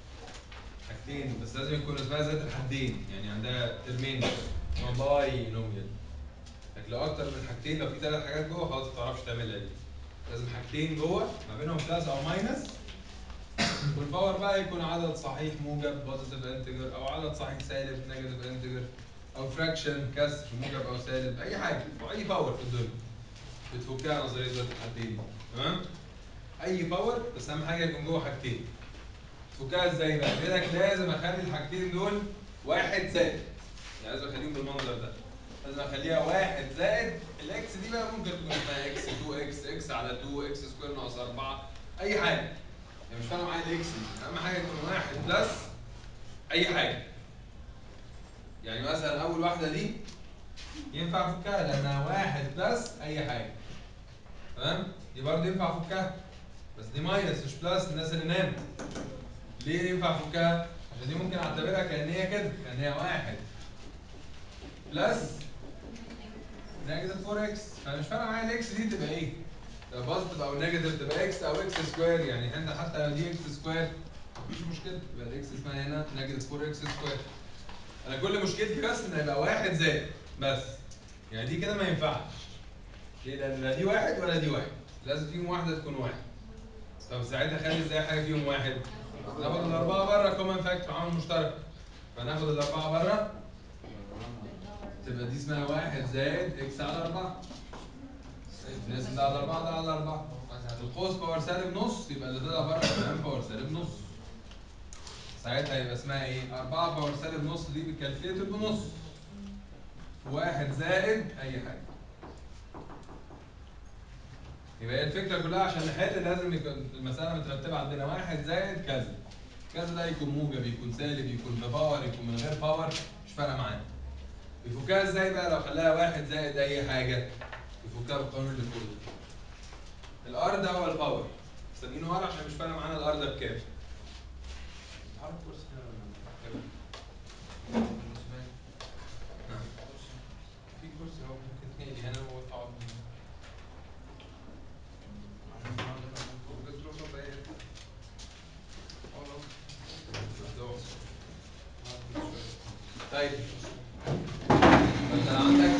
حاجتين بس لازم يكون اسمها ذات الحدين، يعني عندها ترمين باي نوميال. لكن لو اكتر من حاجتين، لو في ثلاث حاجات جوه خلاص ما تعرفش تعملها دي. لازم حاجتين جوه ما بينهم بلس او ماينس، والباور بقى يكون عدد صحيح موجب بوزيتيف انتجر، او عدد صحيح سالب نيجاتيف انتجر، او فراكشن كسر موجب او سالب، اي حاجه واي باور في الدنيا بتفكها نظريه ذات الحدين. تمام؟ اي باور بس اهم حاجه يكون جوه حاجتين. تفكها ازاي بقى؟ بيقول لك لازم اخلي الحاجتين دول واحد زائد، يعني لازم اخليهم بالمنظر ده. لازم اخليها واحد زائد الاكس دي بقى ممكن تكون اسمها اكس اتنين اكس اكس على اتنين اكس سكوير ناقص اربعة، اي حاجه. يعني مش فارقه معايا الاكس دي، اهم حاجه يكون واحد بلس اي حاجه. يعني مثلا اول واحده دي ينفع افكها لانها واحد بلس اي حاجه. تمام؟ دي برضه ينفع افكها بس دي ماينس مش بلس، الناس اللي نامت. ليه ينفع افكها؟ عشان دي ممكن اعتبرها كان هي كده، كان هي واحد بلس نيجاتيف اربعة اكس، فمش فارقه معايا الاكس دي تبقى ايه؟ تبقى بوزيتيف او نيجاتيف، تبقى اكس او اكس سكوير. يعني انت حتى لو دي اكس سكوير مفيش مشكله، يبقى الاكس اسمها هنا نيجاتيف اربعة اكس سكوير. انا كل مشكلتي بس ان يبقى واحد زائد بس. يعني دي كده ما ينفعش. ليه؟ لان لا دي واحد ولا دي واحد، لازم فيهم واحده تكون واحد. طب ساعتها خلي ازاي حاجه فيهم واحد؟ ناخد الاربعه بره كومن فاكتور، عامل مشترك. فناخد الاربعه بره تبقى دي اسمها واحد زائد اكس على اربعة. الناس ده على اربعة ده على اربعة. القوس باور سالب نص، يبقى اللي طلع بره كمان باور سالب نص. ساعتها يبقى اسمها ايه؟ اربعة باور سالب نص دي بالكالكليتر بنص. واحد زائد اي حاجه. يبقى هي الفكره كلها عشان نحل لازم يكون المساله مترتبه عندنا واحد زائد كذا. كذا ده يكون موجب يكون سالب يكون بباور يكون من غير باور، مش فارقه معانا. يفكها ازاي بقى لو خلاها واحد زائد اي حاجه؟ يفكها بالقانون اللي فوق ده. الار ده هو الباور، مسمينه ار عشان مش فارقه معانا الار ده بكام. عارف الكرسي ده ولا نعم. في كرسي اهو ممكن تنقلي هنا وتقعد. ممكن تروح تقعد اي حته. خلاص. بالظبط. طيب. فانت عندك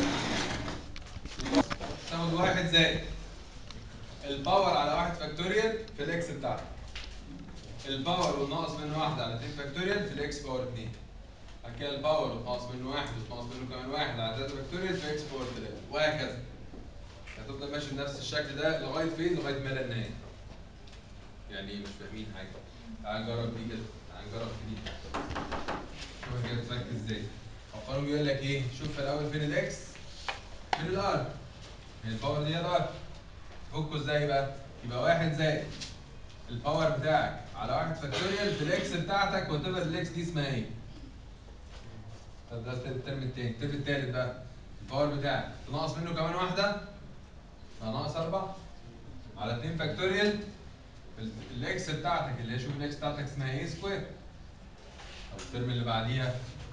تاخد واحد زائد الباور على واحد فاكتوريال في الاكس بتاعتك. الباور والناقص منه واحد على اتنين فاكتوريال في الاكس باور اتنين. بعد كده الباور والناقص منه واحد والناقص منه كمان واحد على تلاتة فاكتوريال في اكس باور تلاتة، وهكذا. هتفضل ماشي بنفس الشكل ده لغايه فين؟ لغايه ما لا نهايه. يعني ايه مش فاهمين حاجه؟ تعال نجرب دي كده، تعال نجرب في دي. شوف كده بتفك ازاي. القانون بيقول لك ايه؟ شوف في الاول فين الاكس؟ فين الار؟ هي الباور دي هي الار. تفكه ازاي بقى؟ يبقى واحد زائد الباور بتاعك على واحد فاكتوريال في الاكس بتاعتك وات ايفر الاكس دي اسمها ايه؟ طب ده الترم التاني، الترم التالت بقى الباور بتاعك تنقص منه كمان واحده يبقى ناقص اربعة على اتنين فاكتوريال في الاكس بتاعتك اللي هي شوف الاكس بتاعتك اسمها ايه سكوير. طب الترم اللي بعديها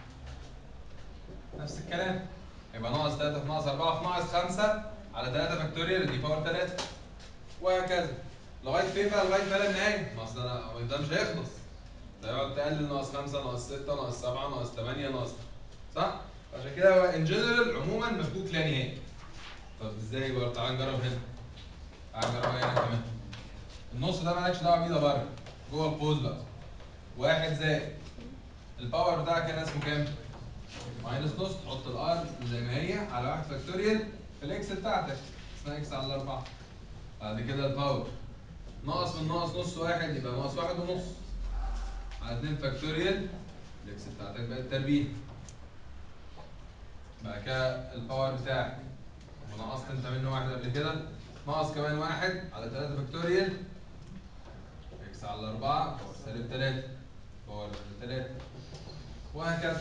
نفس الكلام، يبقى ناقص تلاتة في ناقص اربعة في ناقص خمسة على تلاتة فاكتوريال دي باور تلاتة، وهكذا لغايه فين بقى؟ لغايه ما لا نهايه. ما اصل انا ده مش هيخلص، ده يقعد تقلل ناقص خمسة ناقص ستة ناقص سبعة ناقص تمانية ناقص، صح؟ عشان كده هو ان جنرال عموما مفكوك لا نهائي. طب ازاي برضه؟ تعال نجرب هنا. تعال نجرب هنا كمان. النص ده مالكش دعوه بيه، ده بره جوه القوس بقى. واحد زائد الباور بتاعك هنا اسمه كام؟ ماينس نص، تحط الار زي ما هي على واحد فاكتوريال في الاكس بتاعتك اسمها اكس على اربعة. بعد كده الباور ناقص من ناقص نص واحد يبقى ناقص واحد ونص على اتنين فاكتوريال الاكس بتاعتك بقت تربيع. بعد كده الباور بتاعك ونقصت انت منه واحد قبل كده، ناقص كمان واحد على تلاتة فاكتوريال اكس على اربعة باور سالب تلاتة. باور ثلاثة وهكذا.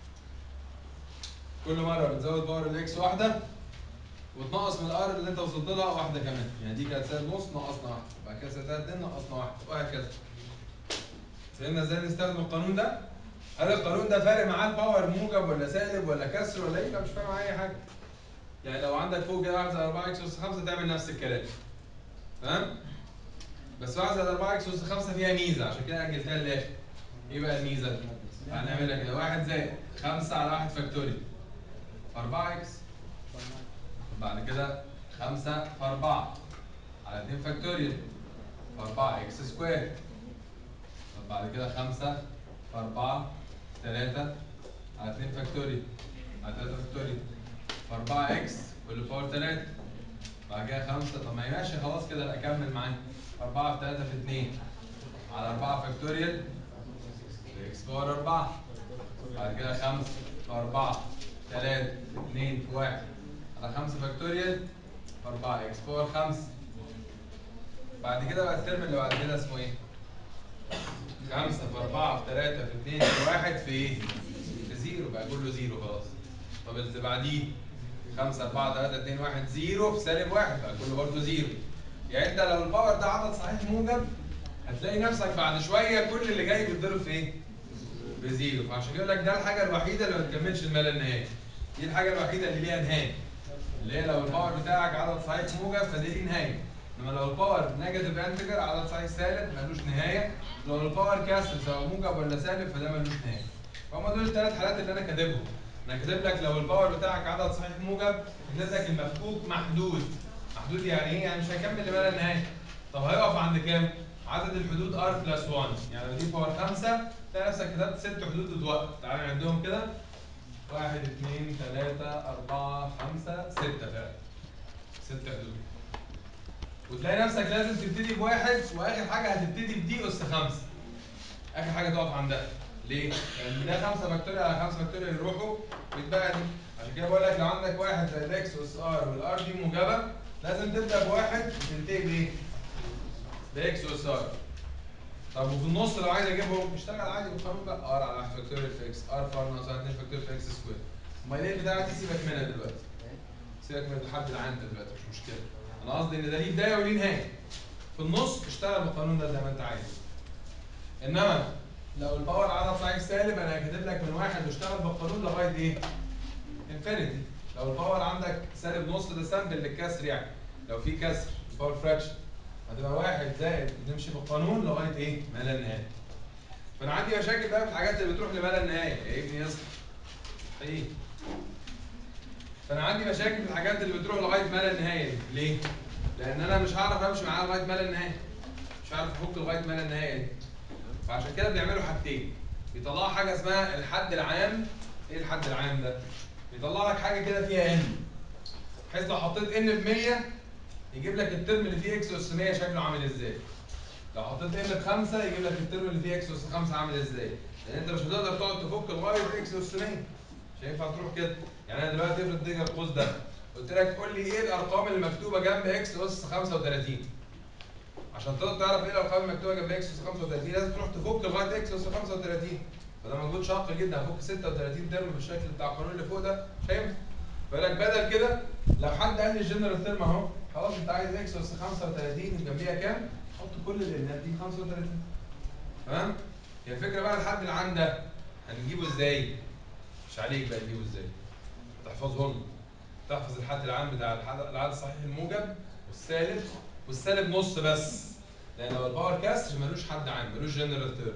كل مره بتزود باور الاكس واحده وتنقص من الار اللي انت وصلت لها واحده كمان، يعني دي كانت سالب نص نقصنا واحده، وبعد كده سالب اتنين نقصنا واحده وهكذا. فهمنا ازاي نستخدم القانون ده؟ هل القانون ده فارق معاه الباور موجب ولا سالب ولا كسر ولا ايه؟ لا مش فارق معاه اي حاجه. يعني لو عندك فوق كده واحد زائد أربعة اكس اس خمسة تعمل نفس الكلام. تمام؟ بس واحد زائد أربعة اكس اس خمسة فيها ميزه عشان كده اجلتها للاخر. ايه بقى الميزه؟ هنعملها كده واحد زائد خمسة على واحد فاكتوريال أربعة اكس. بعد كده خمسة في أربعة على اتنين فاكتوريال أربعة اكس سكوير. طب بعد كده خمسة في أربعة ثلاثة على اتنين فاكتوريال على ثلاثة فاكتوريال في أربعة اكس كل باور ثلاثة. بعد كده خمسة، طب ما هي ماشي خلاص كده، لا أكمل معاك. أربعة في ثلاثة في اتنين على أربعة فاكتوريال اكس باور أربعة. بعد كده خمسة في أربعة ثلاثة في اتنين في واحد على خمسة فاكتوريال في أربعة اكس باور خمسة. بعد كده بقى الترم اللي بعد كده اسمه ايه؟ خمسة في أربعة في ثلاثة في اتنين في واحد في ايه؟ في زيرو، بقى كله زيرو خلاص. طب اللي بعديه خمسة أربعة ثلاثة اتنين واحد زيرو في سالب واحد، بقى كله برضه زيرو. يعني انت لو الباور ده عدد صحيح موجب هتلاقي نفسك بعد شويه كل اللي جاي بيتضرب في ايه؟ بزيرو. فعشان كده يقول لك ده الحاجه الوحيده اللي ما تكملش الما لا نهايه. دي الحاجه الوحيده اللي ليها نهايه. اللي هي لو الباور بتاعك عدد صحيح موجب فدي ليه نهايه. انما لو الباور نيجاتيف انتجر عدد صحيح سالب ملوش نهايه. لو الباور كاسر سواء موجب ولا سالب فده ملوش نهايه. فهم دول الثلاث حالات اللي انا كاتبهم. انا كاتب لك لو الباور بتاعك عدد صحيح موجب كاتب لك المفكوك محدود. محدود يعني ايه؟ يعني مش هيكمل لما لا نهايه. طب هيقف عند كام؟ عدد الحدود ار بلس واحد، يعني لو دي باور خمسة تلاقي نفسك كتبت ست حدود وتوقف. تعالى نعدهم كده. واحد اثنين ثلاثة أربعة خمسة ستة فعلا. ست حدود. وتلاقي نفسك لازم تبتدي بواحد واخر حاجه هتبتدي بدي اس خمسة. اخر حاجه تقف عندها. ليه؟ لان ده خمسة فاكتوريال على خمسة فاكتوريال يروحوا ويتبقى دي. عشان كده بقول لك لو عندك واحد زائد اكس اس ار والار دي موجبه لازم تبدا بواحد وتنتهي بايه؟ باكس اس ار. طب وفي النص لو عايز اجيبهم اشتغل عادي بالقانون بقى ار على واحد فاكتوريال في اكس ار فار ناقص اتنين فاكتوريال في اكس سكوير. امال ايه بتاعتي؟ سيبك منها دلوقتي. سيبك من الحد العام ده دلوقتي مش مشكله. انا قصدي ان ده ليه بدايه وليه نهايه. في النص اشتغل بالقانون ده زي ما انت عايز. انما لو الباور عدد صحيح سالب انا كاتب لك من واحد واشتغل بالقانون لغايه ايه؟ انفينيتي. لو الباور عندك سالب نص ده سامبل للكسر يعني. لو في كسر باور فراكشن هتبقى واحد زائد نمشي بالقانون لغايه ايه؟ ما لا نهايه. فانا عندي مشاكل بقى في الحاجات اللي بتروح لما لا نهايه يا ابني اصحى. ايه؟ فانا عندي مشاكل في الحاجات اللي بتروح لغايه ما لا نهايه دي، ليه؟ لان انا مش هعرف امشي معاها لغايه ما لا نهايه. مش عارف افك لغايه ما لا نهايه دي. فعشان كده بيعملوا حاجتين. بيطلعوا حاجه اسمها الحد العام. ايه الحد العام ده؟ بيطلع لك حاجه كده فيها ان. بحيث لو حطيت ان ب مية يجيب لك الترم اللي فيه اكس اس مية شكله عامل ازاي. لو حطيت ان ب خمسة يجيب لك الترم اللي فيه اكس اس خمسة عامل ازاي. لان انت مش هتقدر تقعد تفك لغايه اكس اس مية. مش هينفع تروح كده. يعني انا دلوقتي افرض دي القوس ده. قلت لك قول لي ايه الارقام اللي مكتوبه جنب اكس اس خمسة وتلاتين. عشان تقدر تعرف ايه الارقام المكتوبه جنب اكس اس خمسة وتلاتين لازم تروح تفك لغايه اكس اس خمسة وتلاتين. فده مجهود شاق جدا. هفك ستة وتلاتين ترم بالشكل بتاع القانون اللي فوق ده مش هينفع. فيقول لك بدل كده لو حد قال لي الجنرال ترم اهو خلاص انت عايز اكس اس خمسة وتلاتين جنبيها كام؟ حط كل الانات دي خمسة وتلاتين. تمام؟ هي الفكره بقى الحد العام ده هنجيبه ازاي؟ مش عليك بقى تجيبه ازاي. تحفظه لنا. تحفظ الحد العام بتاع العدد الصحيح الموجب والسالب والسالب نص بس. لان لو الباور كسر ملوش حد عام ملوش جنرال تيرم.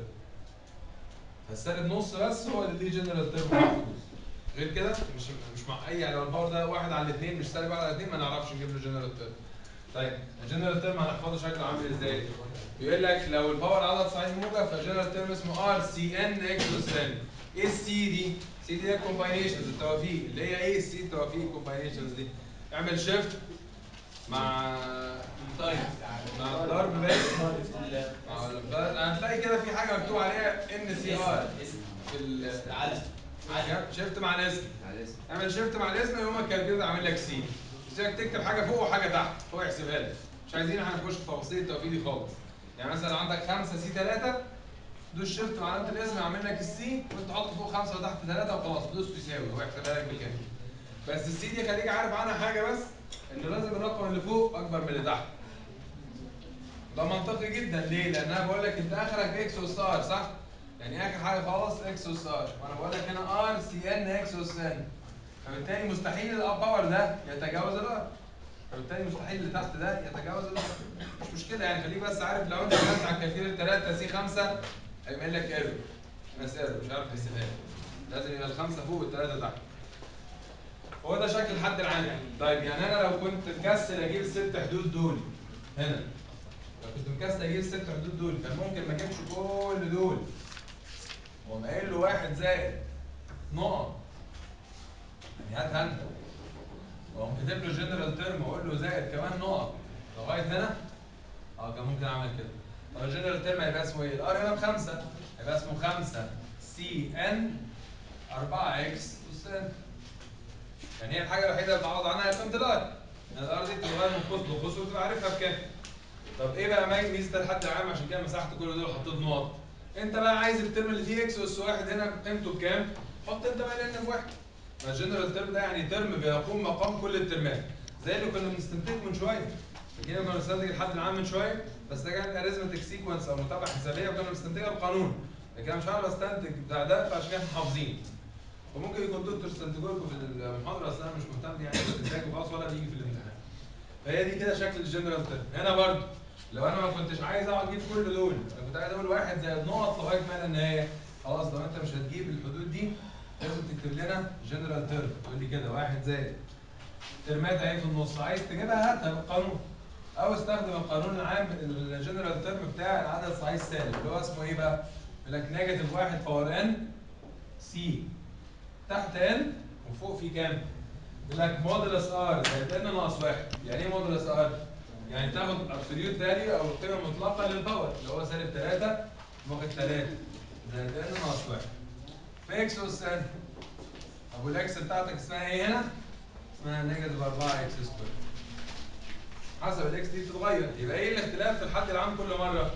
فالسالب نص بس هو اللي ليه جنرال تيرم محفوظ. غير كده مش مش مع اي يعني لو الباور ده واحد على الاثنين مش سالب واحد على الاثنين ما نعرفش نجيب له جنرال تيرم. طيب الجنرال تيرم هنحفظه شكله عامل ازاي؟ بيقول لك لو الباور عدد صحيح موجب فالجنرال تيرم اسمه ار سي ان اكس اس ان. ايه السي دي؟ سي دي هي كومباينيشنز التوافيق اللي هي ايه السي التوافيق الكومباينيشنز دي؟ اعمل شيفت مع طيب مع ضرب بس مع هتلاقي كده في حاجه مكتوب عليها ان سي ار في العلم. شيفت مع الاسم. اعمل شيفت مع الاسم يقوم الكالكوليتر عامل لك سي. ازاي تكتب حاجه فوق وحاجه تحت هو يحسبها لك. مش عايزين احنا نخش في تفاصيل التوافيق دي خالص. يعني مثلا عندك خمسة سي ثلاثة دوس شيفت مع علامه الاسم يعمل لك السي وانت حط فوق خمسه وتحت ثلاثه وخلاص دوس يساوي هو يحسبها لك بالكامل. بس السي دي خليك عارف عنها حاجه بس ان لازم الرقم اللي فوق اكبر من اللي تحت. ده منطقي جدا ليه؟ لان انا بقول لك انت اخرك اكس اس ار صح؟ يعني اخر حاجه خالص اكس اس ار وانا بقول لك هنا ار سي ان اكس اس ان فبالتالي مستحيل الباور ده يتجاوز الار فبالتالي مستحيل اللي تحت ده يتجاوز الار. مش مشكله يعني خليك بس عارف لو انت عملت على الكالكيوليتر ثلاثة سي خمسة هيعمل لك ايرور بس ايرور مش عارف يحسبها لازم يبقى الخمسه فوق والثلاثه تحت. هو ده شكل الحد العام. طيب يعني انا لو كنت مكسل اجيب الست حدود دول هنا لو كنت مكسل اجيب الست حدود دول كان ممكن ما اجيبش كل دول واقوم قايل له واحد زائد نقط يعني هات انت واقوم كاتب له جنرال ترم واقول له زائد كمان نقط لغايه هنا اه كان ممكن اعمل كده. طب الجنرال ترم هيبقى اسمه ايه؟ الار هنا بخمسه هيبقى اسمه خمسه سي ان أربعة اكس اس ان يعني هي الحاجه الوحيده اللي بتعوض عنها هي قيمه الار. يعني الار دي بتتغير من قوس لقوس وتبقى عارفها بكام. طب ايه بقى ميزه الحد العام عشان كده مسحت كل دول وحطيت نقط؟ انت بقى عايز الترم اللي فيه اكس اس واحد هنا قيمته بكام؟ حط انت بقى لان بواحد. فالجنرال ترم ده يعني ترم بيقوم مقام كل الترمات زي اللي كنا بنستنتجه من شويه. كده كنا بنستنتج الحد العام من شويه بس ده كانت اريزمتك سيكونس او متابعه حسابيه وكنا بنستنتجها بقانون. لكن انا مش عارف استنتج بتاع ده فعشان كده احنا حافظين. وممكن يكون دكتور استنتجوا لكم في المحاضره اصل انا مش مهتم يعني بالاستنتاج وخلاص ولا بيجي في الامتحان. فهي دي كده شكل الجنرال ترم. هنا برضه لو انا ما كنتش عايز اقعد اجيب كل دول انا كنت عايز اقول واحد زائد نقط لغايه ما لا النهايه خلاص لو انت مش هتجيب الحدود دي لازم تكتب لنا جنرال ترم تقول لي كده واحد زائد ترمات اهي في النص عايز تجيبها هاتها بالقانون او استخدم القانون العام الجنرال ترم بتاع العدد الصحيح السالب اللي هو اسمه ايه بقى؟ يقول لك نيجاتيف واحد باور ان سي تحت ان وفوق في كام؟ يقول لك مودولس ار زائد ان ناقص واحد. يعني ايه مودولس ار؟ يعني تاخد ابسوليوت فاليو او القيمه المطلقه للباور اللي هو سالب ثلاثة واخد ثلاثة زائد ان ناقص واحد. في اكس اس ان ابو الاكس بتاعتك اسمها ايه هنا؟ اسمها نيجاتيف أربعة اكس سكوير. حسب الاكس دي بتتغير يبقى ايه الاختلاف في الحد العام كل مره؟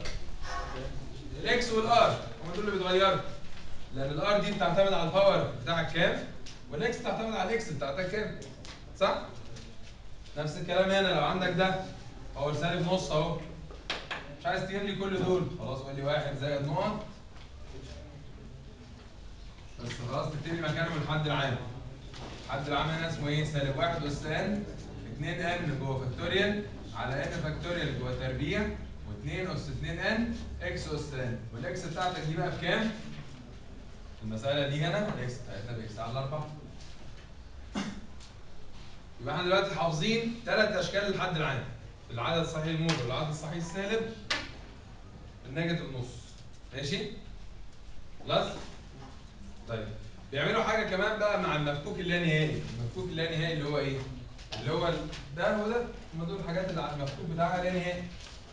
الاكس والار هم دول اللي بيتغيروا لان الار دي بتعتمد على الباور بتاعك كام والاكس بتعتمد على الاكس بتاعتك كام صح؟ نفس الكلام هنا لو عندك ده باور سالب نص اهو مش عايز تجيب لي كل دول خلاص قول لي واحد زائد نقط بس خلاص تكتب لي مكانه من الحد العام. الحد العام هنا اسمه ايه؟ سالب واحد اس ان اتنين ان جوه فاكتوريال على ان فاكتوريال جوه تربيع و2 اس اتنين ان اكس اس ان والاكس بتاعتك دي بقى بكام؟ المساله دي هنا الاكس بتاعتنا باكس على أربعة. يبقى احنا دلوقتي حافظين ثلاث اشكال للحد العام العدد الصحيح الموجب والعدد الصحيح السالب النيجاتيف نص ماشي؟ خلاص؟ طيب بيعملوا حاجه كمان بقى مع المفكوك اللانهائي. المفكوك اللانهائي اللي هو ايه؟ اللي هو ده وده هم دول الحاجات اللي على المفكوك بتاعها لانهائي.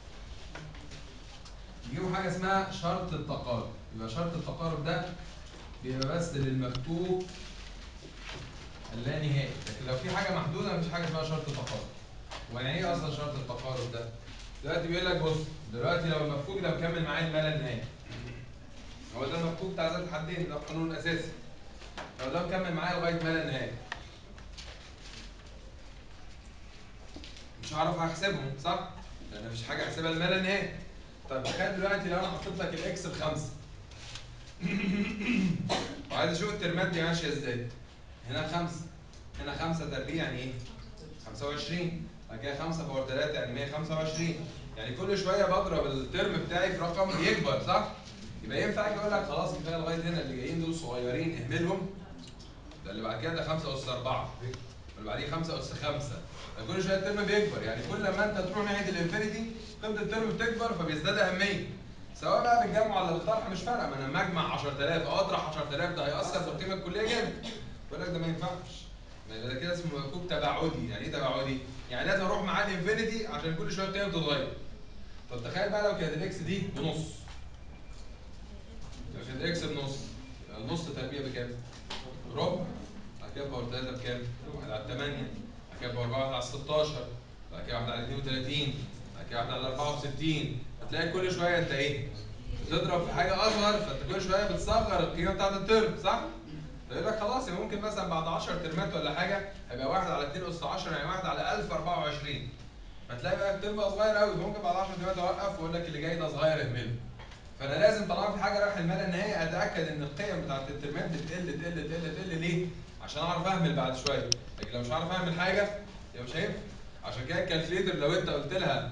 يجيبوا حاجه اسمها شرط التقارب. يبقى شرط التقارب ده بيبقى بس للمفكوك اللانهائي لكن لو في حاجه محدوده مفيش حاجه اسمها شرط تقارب. ويعني ايه اصلا شرط التقارب ده؟ دلوقتي بيقول لك بص دلوقتي لو المفكوك ده مكمل معايا الما لا نهايه هو ده المفكوك بتاع ذات الحدين ده القانون الاساسي. لو ده مكمل معايا لغايه ما لا نهايه مش هعرف احسبهم صح؟ لان مفيش حاجه احسبها لما لا نهايه. طيب تخيل دلوقتي لو انا حطيت لك الاكس بخمسه وعايز اشوف الترمات دي ماشيه ازاي. هنا خمسه هنا خمسه تربيع يعني ايه؟ خمسة وعشرين بعد كده خمسة باور ثلاثة يعني مية وخمسة وعشرين يعني كل شويه بضرب الترم بتاعي في رقم يكبر صح؟ يبقى ينفع اجي اقول لك خلاص كفايه لغايه هنا اللي جايين دول صغيرين اهملهم ده اللي بعد كده ده خمسة أس أربعة واللي بعديه خمسة أس خمسة ده كل شويه الترم بيكبر يعني كل ما انت تروح ناحيه الانفينيتي قيمه الترم بتكبر فبيزداد اهميه سواء بقى بالجمع ولا بالطرح مش فارقه ما انا لما اجمع عشرة آلاف او اطرح عشرة آلاف ده هيأثر في القيمه الكليه جامد. بيقول لك ده ما ينفعش ما يبقى ده كده اسمه مفكوك تباعدي. يعني ايه تباعدي؟ يعني لازم اروح معاه الانفينيتي عشان كل شويه القيمه بتتغير. طب تخيل بقى لو كانت الاكس دي بنص لو كانت الاكس بنص يبقى النص تربيع بكام؟ ربع بعد كده باور ثلاثة بكام؟ واحد على ثمانية بعد كده باور أربعة واحد على ستاشر بعد كده واحد على اتنين وتلاتين بعد كده واحد على أربعة وستين هتلاقي كل شويه انت ايه؟ تضرب في حاجه اصغر، فانت كل شويه بتصغر القيمه بتاعت الترم، صح؟ فيقول لك خلاص يبقى ممكن مثلا بعد عشرة ترمات ولا حاجه هيبقى واحد على اتنين اس عشرة يعني واحد على ألف وأربعة وعشرين. فتلاقي بقى الترم بقى صغير قوي، ممكن بعد عشرة ترمات اوقف واقول لك اللي جاي ده صغير اهمله. فانا لازم طالما في حاجه رايح المدى النهائي اتاكد ان القيم بتاعت الترمات بتقل تقل تقل تقل ليه؟ عشان اعرف اهمل بعد شويه، لكن لو مش هعرف اهمل حاجه يبقى مش هينفع. عشان كده الكالكليتر لو انت قلت لها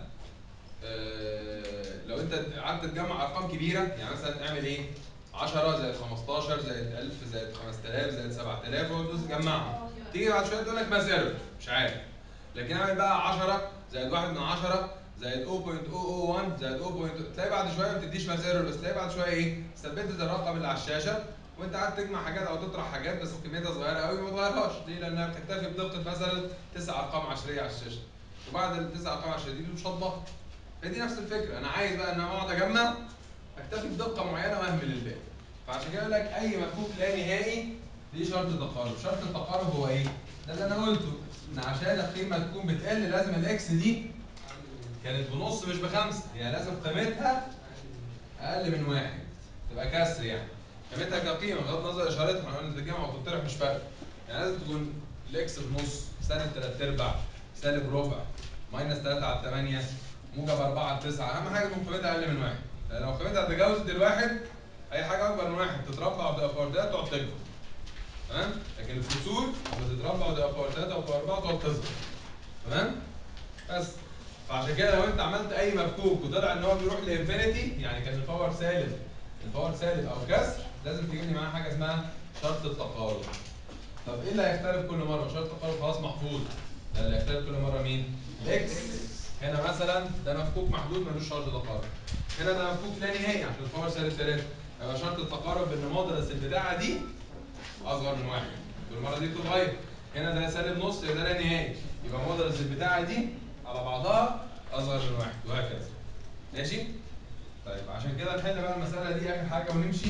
آه لو انت قعدت تجمع ارقام كبيره، يعني مثلا اعمل ايه؟ عشرة زائد خمستاشر زائد ألف زائد خمسة آلاف زائد سبعة آلاف وتدوس تجمعهم، تيجي بعد شويه تقول لك ماس ايرور مش عارف. لكن اعمل بقى عشرة زائد واحد من عشرة زائد صفر فاصلة صفر صفر واحد زائد صفر فاصلة صفر، تلاقي بعد شويه ما بتديش ماس ايرور، بس تلاقي بعد شويه ايه؟ ثبتت الرقم اللي على الشاشه وانت قاعد تجمع حاجات او تطرح حاجات بس كميتها صغيره قوي ما تغيرهاش، ليه؟ لانها بتكتفي بدقه مثلا تسع ارقام عشريه على الشاشه. وبعد التسع ارقام عشريه دي مش هتضخم. فدي نفس الفكره، انا عايز بقى ان انا اقعد اجمع اكتفي بدقه معينه واهمل الباقي. فعشان كده يقول لك اي مفكوك لا نهائي ليه شرط تقارب، شرط التقارب هو ايه؟ ده اللي انا قلته، ان عشان القيمه تكون بتقل لازم الاكس دي كانت بنص مش بخمسه، يعني لازم قيمتها اقل من واحد تبقى كسر، يعني قيمتها كقيمه بغض النظر اشارتها، احنا قلنا تتجمع وتطرح مش فارقه، يعني لازم تكون الاكس بنص، سالب تلات ارباع، سالب ربع، ماينس تلاتة على تمانية، موجب أربعة على تسعة، اهم حاجه تكون قيمتها اقل من واحد، لان لو قيمتها تجاوزت الواحد اي حاجه اكبر من واحد تتربع وتبقى باورتات تقعد تكبر. تمام؟ لكن الكسور لما تتربع وتبقى باورتات او باوربعه تقعد تصغر. تمام؟ بس فعشان كده لو انت عملت اي مفكوك وطلع ان هو بيروح لانفينيتي، يعني كان الباور سالب الباور سالب او كسر، لازم تجيب لي معاه حاجه اسمها شرط التقارب. طب ايه اللي هيختلف كل مره؟ شرط التقارب خلاص محفوظ. ده اللي هيختلف كل مره مين؟ الاكس. هنا مثلا ده مفكوك محدود ملوش شرط تقارب. هنا ده مفكوك لا نهائي عشان الباور سالب ثلاثة. يبقى شرط التقارب ان مودرس البتاعه دي اصغر من واحد. والمره دي بتتغير. هنا ده سالب نص يبقى ده لا نهائي. يبقى مودرس البتاعه دي على بعضها اصغر من واحد وهكذا. ماشي؟ طيب عشان كده نحل بقى المساله دي اخر حاجه ونمشي.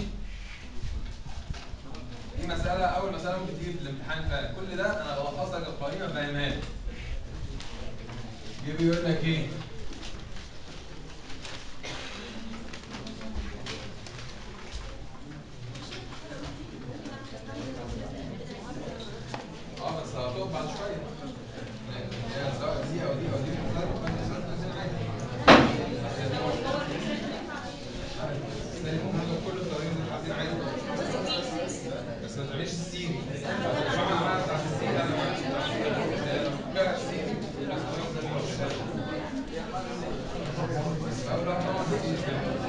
دي مساله اول مساله ممكن تيجي في الامتحان فعلا، كل ده انا بلخص لك القائمه فاهمها لك. يجي بيقول لك ايه؟ اه بس هتقف بعد شويه. لا سواء دي او دي او دي مختلفه فانت عايزين عادي. ممكن ناخد كل الطريقين اللي عايزين عادي. بس ما تعملش السين. الشرح بقى بتاعت السين انا ما بعملش بتاع السين. اول واحد طبعا السين.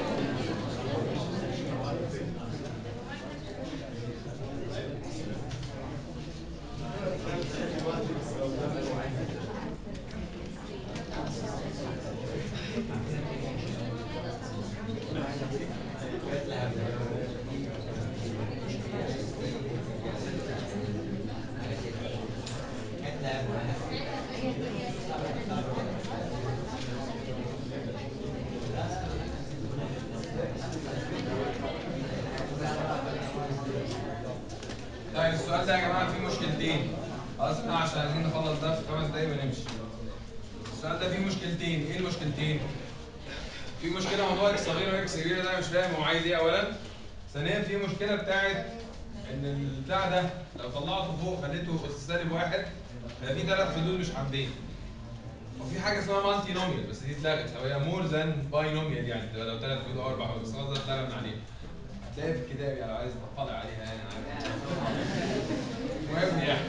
طيب السؤال ده يا جماعه فيه مشكلتين. خلاص بقى عشان عايزين نخلص ده في خمس دقايق ونمشي. السؤال ده فيه مشكلتين، ايه المشكلتين؟ في مشكله موضوع اكس صغير واكس كبيره ده مش فاهم هو عايز ايه اولا. ثانيا في مشكله بتاعت ان البتاع ده لو طلعته فوق خليته اس سالب واحد بقى في ثلاث حدود مش حدين. وفي حاجه اسمها مالتي نوميال بس دي اتلغت، او هي مور ذان باي نوميال، يعني تبقى لو ثلاث حدود او اربع حدود، بس خلاص ده اتلغى من عليه. هتلاقي في الكتاب يعني لو عايز تطلع عليها يعني عارف. المهم يعني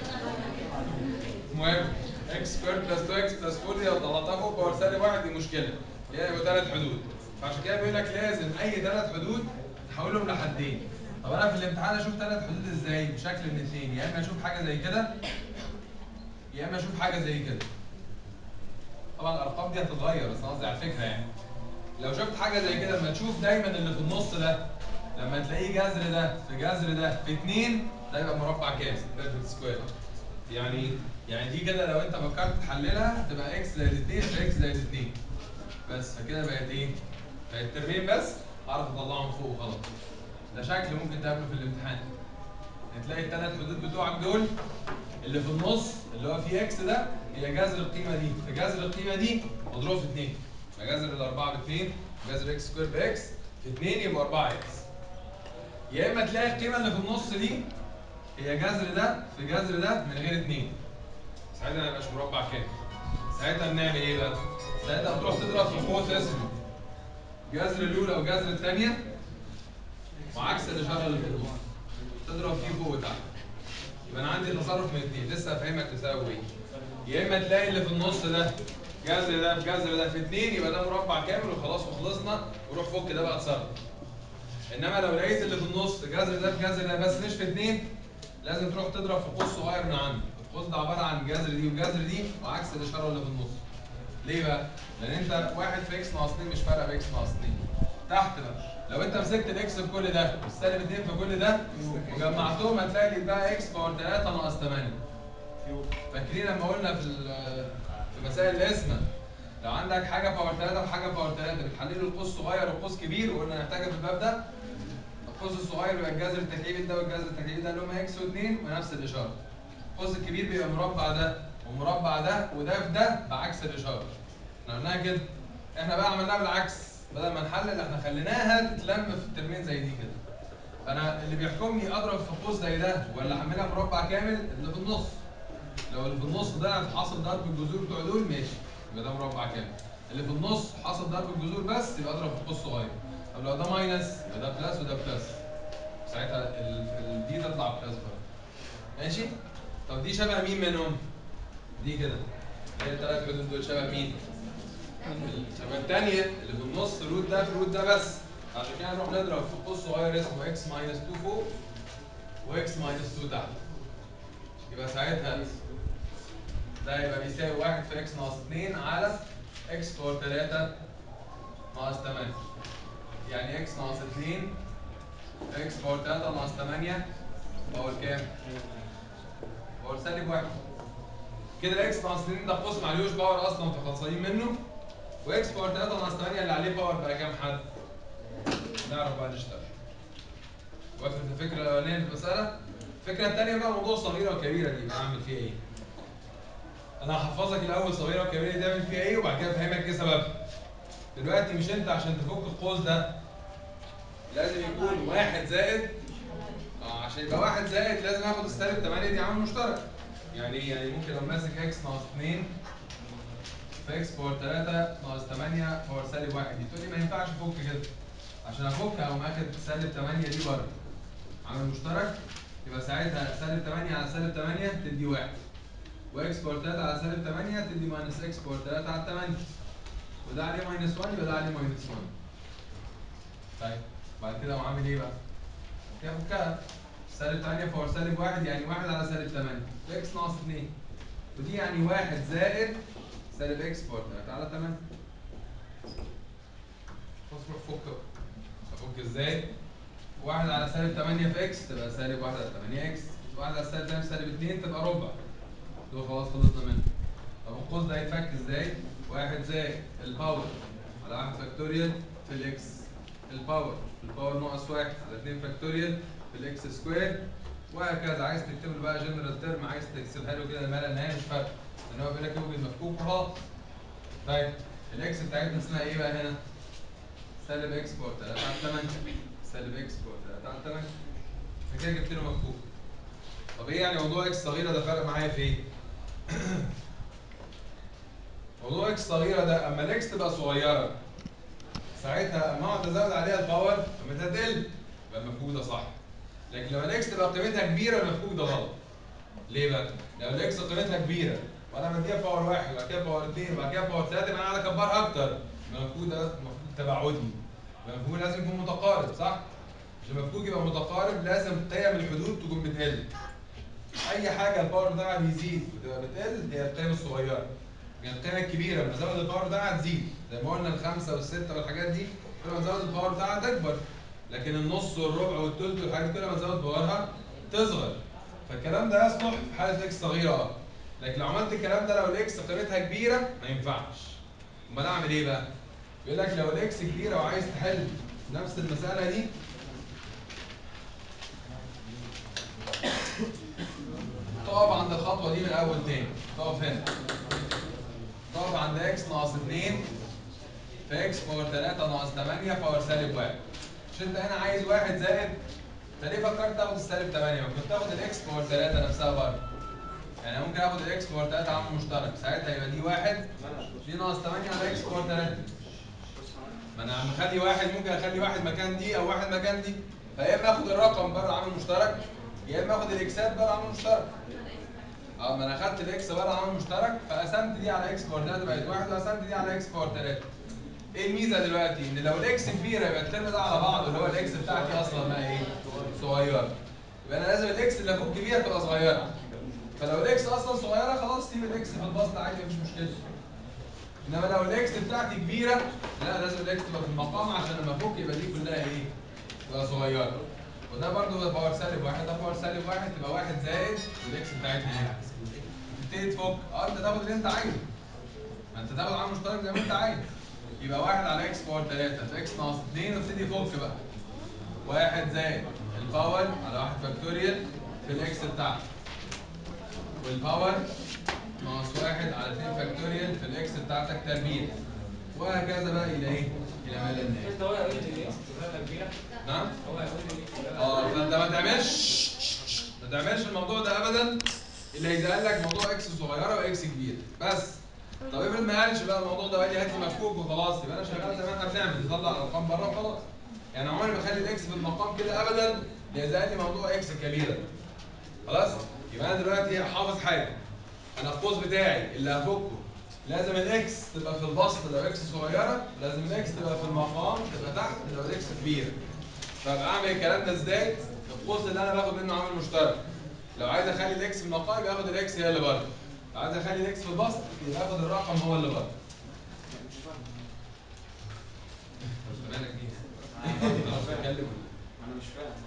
المهم اكس سكوير بلس تو اكس بلس اربعة لو طلعتها فوق باور سالب واحد دي مشكله، اللي هي يبقى ثلاث حدود. فعشان كده بيقول لك لازم اي ثلاث حدود تحولهم لحدين. طب انا في الامتحان اشوف ثلاث حدود ازاي؟ بشكل من اثنين، يا اما اشوف حاجه زي كده يا اما اشوف حاجه زي كده. طبعا الارقام دي هتتغير بس قصدي على الفكره يعني. لو شفت حاجه زي كده لما تشوف دايما اللي في النص ده لما تلاقيه جذر ده في جذر ده في اتنين ده يبقى مربع كامل بيرفكت سكوير. يعني يعني دي كده لو انت فكرت تحللها تبقى اكس زائد اتنين في اكس زائد اتنين بس، فكده بقت ايه؟ بقت ترمين بس اعرف اطلعهم فوق وخلاص. ده شكل ممكن تقابله في الامتحان. هتلاقي الثلاث حدود بتوعك دول اللي في النص اللي هو فيه اكس ده هي جذر القيمه دي في جذر القيمه دي مضروب في اتنين. يبقى جذر الاربعه ب اتنين جذر اكس سكوير باكس في اتنين يبقى أربعة اكس. يا اما تلاقي القيمه اللي في النص دي هي جذر ده في جذر ده من غير اتنين، ساعتها ما يبقاش مربع كامل. ساعتها بنعمل ايه بقى؟ ساعتها بتروح تضرب في قوس اسمه جذر الاولى وجذر الثانيه وعكس الاشاره اللي في النص، تضرب فيه فوق وتحت. يبقى انا عندي تصرف من اثنين، لسه هفهمك تساوي ايه. يا اما تلاقي اللي في النص ده جذر ده في جذر ده في اثنين يبقى ده مربع كامل وخلاص وخلصنا وروح فك ده بقى اتصرف. انما لو لقيت اللي في النص جذر ده في جذر ده بس مش في اثنين، لازم تروح تضرب في قوس صغير من عندك. القوس ده عباره عن جذر دي وجذر دي وعكس الاشاره اللي في النص. ليه بقى؟ لان انت واحد في اكس ناقص اتنين مش فارقه باكس ناقص اتنين. تحت بقى لو انت مسكت الاكس في كل ده والسالب اتنين في كل ده وجمعتهم هتلاقي اللي بقى اكس باور تلاتة ناقص تمانية. فاكرين لما قلنا في في مسائل القسمه لو عندك حاجه باور تلاتة وحاجه باور تلاتة بتحللوا القوس صغير وقوس كبير، وقلنا نحتاجها في الباب ده. القوس الصغير بيبقى الجذر التكعيبي ده والجذر التكعيبي ده اللي هم اكس واثنين ونفس الاشاره. القوس الكبير بيبقى مربع ده ومربع ده وده في ده بعكس الاشاره. احنا قلناها كده. احنا بقى عملناها بالعكس، بدل ما نحلل احنا خليناها تتلم في الترمين زي دي كده. فانا اللي بيحكمني اضرب في قوس زي ده ولا اعملها مربع كامل اللي في النص. لو اللي في النص ده حاصل ضرب الجذور بتوع دول ماشي يبقى ده مربع كامل. اللي في النص حاصل ضرب الجذور بس يبقى اضرب في قوس صغير. طب لو ده ماينس يبقى ده بلس وده بلس، ساعتها ال دي تطلع بلس برضه. ماشي؟ طب دي شبه مين منهم؟ دي كده. هي الثلاث حدود دول شبه مين؟ شبه الثانية اللي في النص روت ده في روت ده بس. عشان كده نروح نضرب في قوس صغير اسمه اكس ماينس اتنين فوق واكس ماينس اتنين تحت. يبقى ساعتها ده يبقى بيساوي واحد في اكس ناقص اتنين على اكس باور تلاتة ناقص تمانية. يعني اكس ناقص اتنين في اكس باور تلاتة ناقص تمانية باور كام؟ باور سالب واحد. كده اكس ناقص اتنين ده قوس معلوش باور اصلا فخلصانين منه، واكس باور تلاتة ناقص تمانية اللي عليه باور بقى كام حد؟ نعرف بقى نشتغل. وافقت الفكره الاولانيه في المساله؟ الفكره الثانيه بقى موضوع صغيره وكبيره دي بقى اعمل فيها ايه؟ انا هحفظك الاول صغيره وكبيره دي تعمل فيها ايه وبعد كده افهمك ايه سببها. دلوقتي مش انت عشان تفك القوس ده لازم يكون واحد زائد اه عشان يبقى واحد زائد لازم اخد السالب تمانية دي عامل مشترك. يعني ايه؟ يعني ممكن لو ماسك اكس ناقص اتنين في اكس باور تلاتة ناقص تمانية باور سالب واحد دي تقول لي ما ينفعش افك كده. عشان افك اقوم اخد سالب تمانية دي بره عامل مشترك، يبقى ساعتها سالب تمانية على سالب تمانية تدي واحد، واكس باور تلاتة على سالب تمانية تدي ماينس اكس باور تلاتة على تمانية، وده عليه ماينس واحد يبقى ده عليه ماينس واحد. طيب بعد كده اقوم عامل ايه بقى؟ كده افكها سالب تمانية باور سالب واحد يعني واحد على سالب تمانية في اكس ناقص اتنين، ودي يعني واحد زائد سالب اكس باور تلاتة على تمانية. خلاص روح فك. افك ازاي؟ واحد على سالب تمانية في اكس تبقى سالب واحد على تمانية اكس، واحد على سالب تمانية في سالب اتنين تبقى ربع. دول خلاص خلصنا منه. طب القوس ده هيتفك ازاي؟ واحد زائد الباور على واحد فاكتوريال في الاكس، الباور الباور ناقص واحد على اتنين فاكتوريال في الاكس سكوير، وهكذا. عايز تكتب له بقى جنرال ترم، عايز تحسبها له كده ما لا نهايه مش فارقه، لان هو بيقول لك يوجد مفكوك وخلاص. طيب الاكس بتاعتنا اسمها ايه بقى هنا؟ سالب اكس باور تلاتة على تمانية، سالب اكس باور تلاتة على تمانية. فكده جبت له مفكوك. طب ايه يعني موضوع اكس صغيره ده فرق معايا في ايه؟ موضوع اكس صغيره ده اما الاكس تبقى صغيره ساعتها اما اقعد ازود عليها الباور قيمتها تقل يبقى المفكوك ده صح. لكن لما الاكس تبقى قيمتها كبيره المفكوك ده غلط. ليه بقى؟ لو الاكس قيمتها كبيره وانا بديها باور واحد وبعد كده باور اتنين وبعد كده باور تلاته يبقى انا قاعد اكبرها اكتر، يبقى المفكوك ده مفكوك تباعدي. يبقى المفكوك لازم يكون متقارب صح؟ عشان المفكوك يبقى متقارب لازم قيم الحدود تكون بتقل. اي حاجه الباور بتاعها بيزيد وتبقى بتقل هي القيم الصغيره. يعني القيمه الكبيره لما ازود الباور بتاعها تزيد، زي ما قلنا الخمسه والسته والحاجات دي كل ما تزود الباور بتاعها تكبر. لكن النص والربع والثلث والحاجات دي كل ما تزود باورها تصغر. فالكلام ده يصلح في حاله اكس صغيره اه. لكن لو عملت الكلام ده لو الاكس قيمتها كبيره ما ينفعش. امال اعمل ايه بقى؟ بيقول لك لو الاكس كبيره وعايز تحل نفس المساله دي تقف عند الخطوه دي من الاول تاني، تقف هنا. تقف عند اكس ناقص اتنين في اكس باور تلاتة ناقص تمانية باور سالب واحد. مش انت هنا عايز واحد زائد؟ انت ليه فكرت تاخد السالب تمانية؟ ما كنت تاخد الاكس باور تلاتة نفسها بره. يعني ممكن اخد الاكس باور تلاتة عامل مشترك، ساعتها يبقى دي واحد دي ناقص تمانية على اكس باور تلاتة. ما انا عم اخلي واحد، ممكن اخلي واحد مكان دي او واحد مكان دي، فيا اما اخد الرقم بره عامل مشترك يا اما اخد الاكسات بره عامل مشترك. اه ما انا اخدت الاكس بره عامل مشترك فقسمت دي على اكس باور تلاتة بقت واحد وقسمت دي على اكس باور تلاتة. ايه الميزه دلوقتي؟ ان لو الاكس كبيره يبقى الترم ده على بعضه اللي هو الاكس بتاعتي اصلا ما ايه؟ صغيره. يبقى انا لازم الاكس اللي فوق كبيره تبقى صغيره. فلو الاكس اصلا صغيره خلاص سيب الاكس في البسط عادي مفيش مشكله. انما لو الاكس بتاعتي كبيره لا لازم الاكس تبقى في المقام عشان لما افك يبقى دي كلها ايه؟ تبقى صغيره. وده برضه باور سالب واحد، ده باور سالب واحد تبقى واحد زائد والاكس بتاعتي ايه؟ تبتدي تفك، اه انت تاخد اللي انت عايزه. ما انت تاخد عامل مشترك زي ما انت عايز. يبقى واحد على اكس باور تلاتة في اكس ناقص اتنين وابتدي فك بقى. واحد زائد الباور على واحد فاكتوريال في الاكس بتاعتك. والباور ناقص واحد على اتنين فاكتوريال في الاكس بتاعتك تربيع. وهكذا بقى الى ايه؟ الى ما لا نهايه. انت هو يقول لي الاكس صغيره كبيره؟ نعم؟ هو يقول لي الاكس اه فانت ما تعملش ما تعملش الموضوع ده ابدا الا اذا قال لك موضوع اكس صغيره واكس كبيره بس. طب افرض ما قالش بقى الموضوع ده وقال لي هات لي مفكوك وخلاص يبقى انا شغال زي ما احنا بنعمل نطلع الارقام بره وخلاص. يعني عمري ما اخلي الاكس في المقام كده ابدا اذا قال لي موضوع اكس كبيره. خلاص؟ يبقى انا دلوقتي حافظ حاجه. انا القوس بتاعي اللي هفكه لازم الاكس تبقى في البسط لو اكس صغيره، لازم الاكس تبقى في المقام تبقى تحت لو الاكس كبيره. طب اعمل الكلام ده ازاي؟ القوس اللي انا باخد منه عامل مشترك. لو عايز اخلي الاكس في المقام يبقى اخد الاكس هي اللي بره. لو عايز اخلي الاكس في البسط يبقى اخد الرقم هو اللي بره. مالك ايه؟ مش بتكلم انا مش فاهم.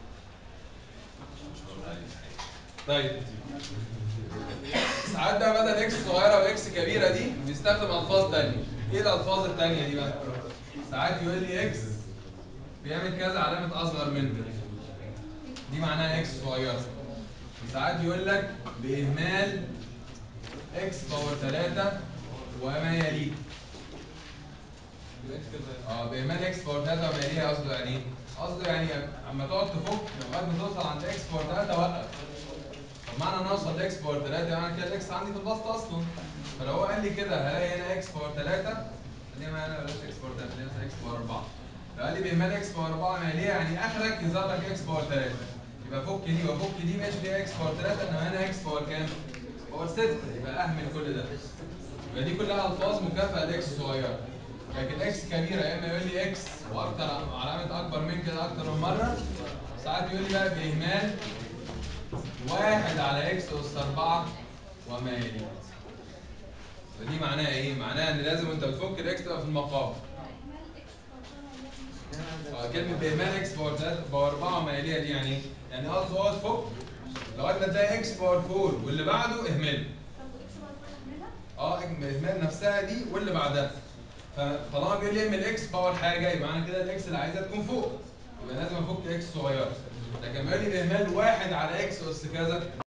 طيب ساعات بقى بدل اكس صغيره واكس كبيره دي بيستخدم الفاظ ثانيه. ايه الالفاظ الثانيه دي بقى؟ ساعات يقول لي اكس بيعمل كذا علامه اصغر منه، دي معناها اكس صغيره. وساعات يقول لك باهمال اكس باور تلاتة وما يليه. اه باهمال اكس باور تلاتة وما يليه قصده يعني ايه؟ قصده يعني اما تقعد تفك لغايه ما توصل عند اكس باور تلاتة وقف. طب معنى انا اوصل لاكس باور تلاتة يعني كده الاكس عندي في البسط اصلا. فلو هو قال لي كده هلاقي هنا اكس باور تلاتة، خلينا معانا بلاش اكس باور تلاتة خلينا مثلا اكس باور أربعة. لو قال لي باهمال اكس باور أربعة ما يليه يعني اخرك يظهر لك اكس باور تلاتة. يبقى فك دي وفك دي ماشي فيها اكس باور تلاتة انما هنا اكس باور كام؟ باور ستة. يبقى اهمل كل ده. يبقى دي كلها الفاظ مكافاه لاكس صغيره. لكن اكس كبيره يا اما يقول لي اكس واكتر علامه اكبر من كده اكتر من مره. ساعات يقول لي بقى باهمال واحد على اكس اس أربعة وما يليه. فدي معناها ايه؟ معناها ان لازم وانت بتفك الاكس تبقى في المقام. اه كلمه باهمال اكس باور تلاتة باور أربعة وما يليها دي يعني ايه؟ يعني قصده اقعد تفك لغايه ما تلاقي اكس باور أربعة واللي بعده اهمله. اه اهمال نفسها دي واللي بعدها. فطالما بيقول لي اعمل اكس باور حاجه يبقى معنى كده الاكس اللي عايزها تكون فوق. يبقى لازم افك اكس صغيره. لكن بيقول لي باهمال واحد على اكس اس كذا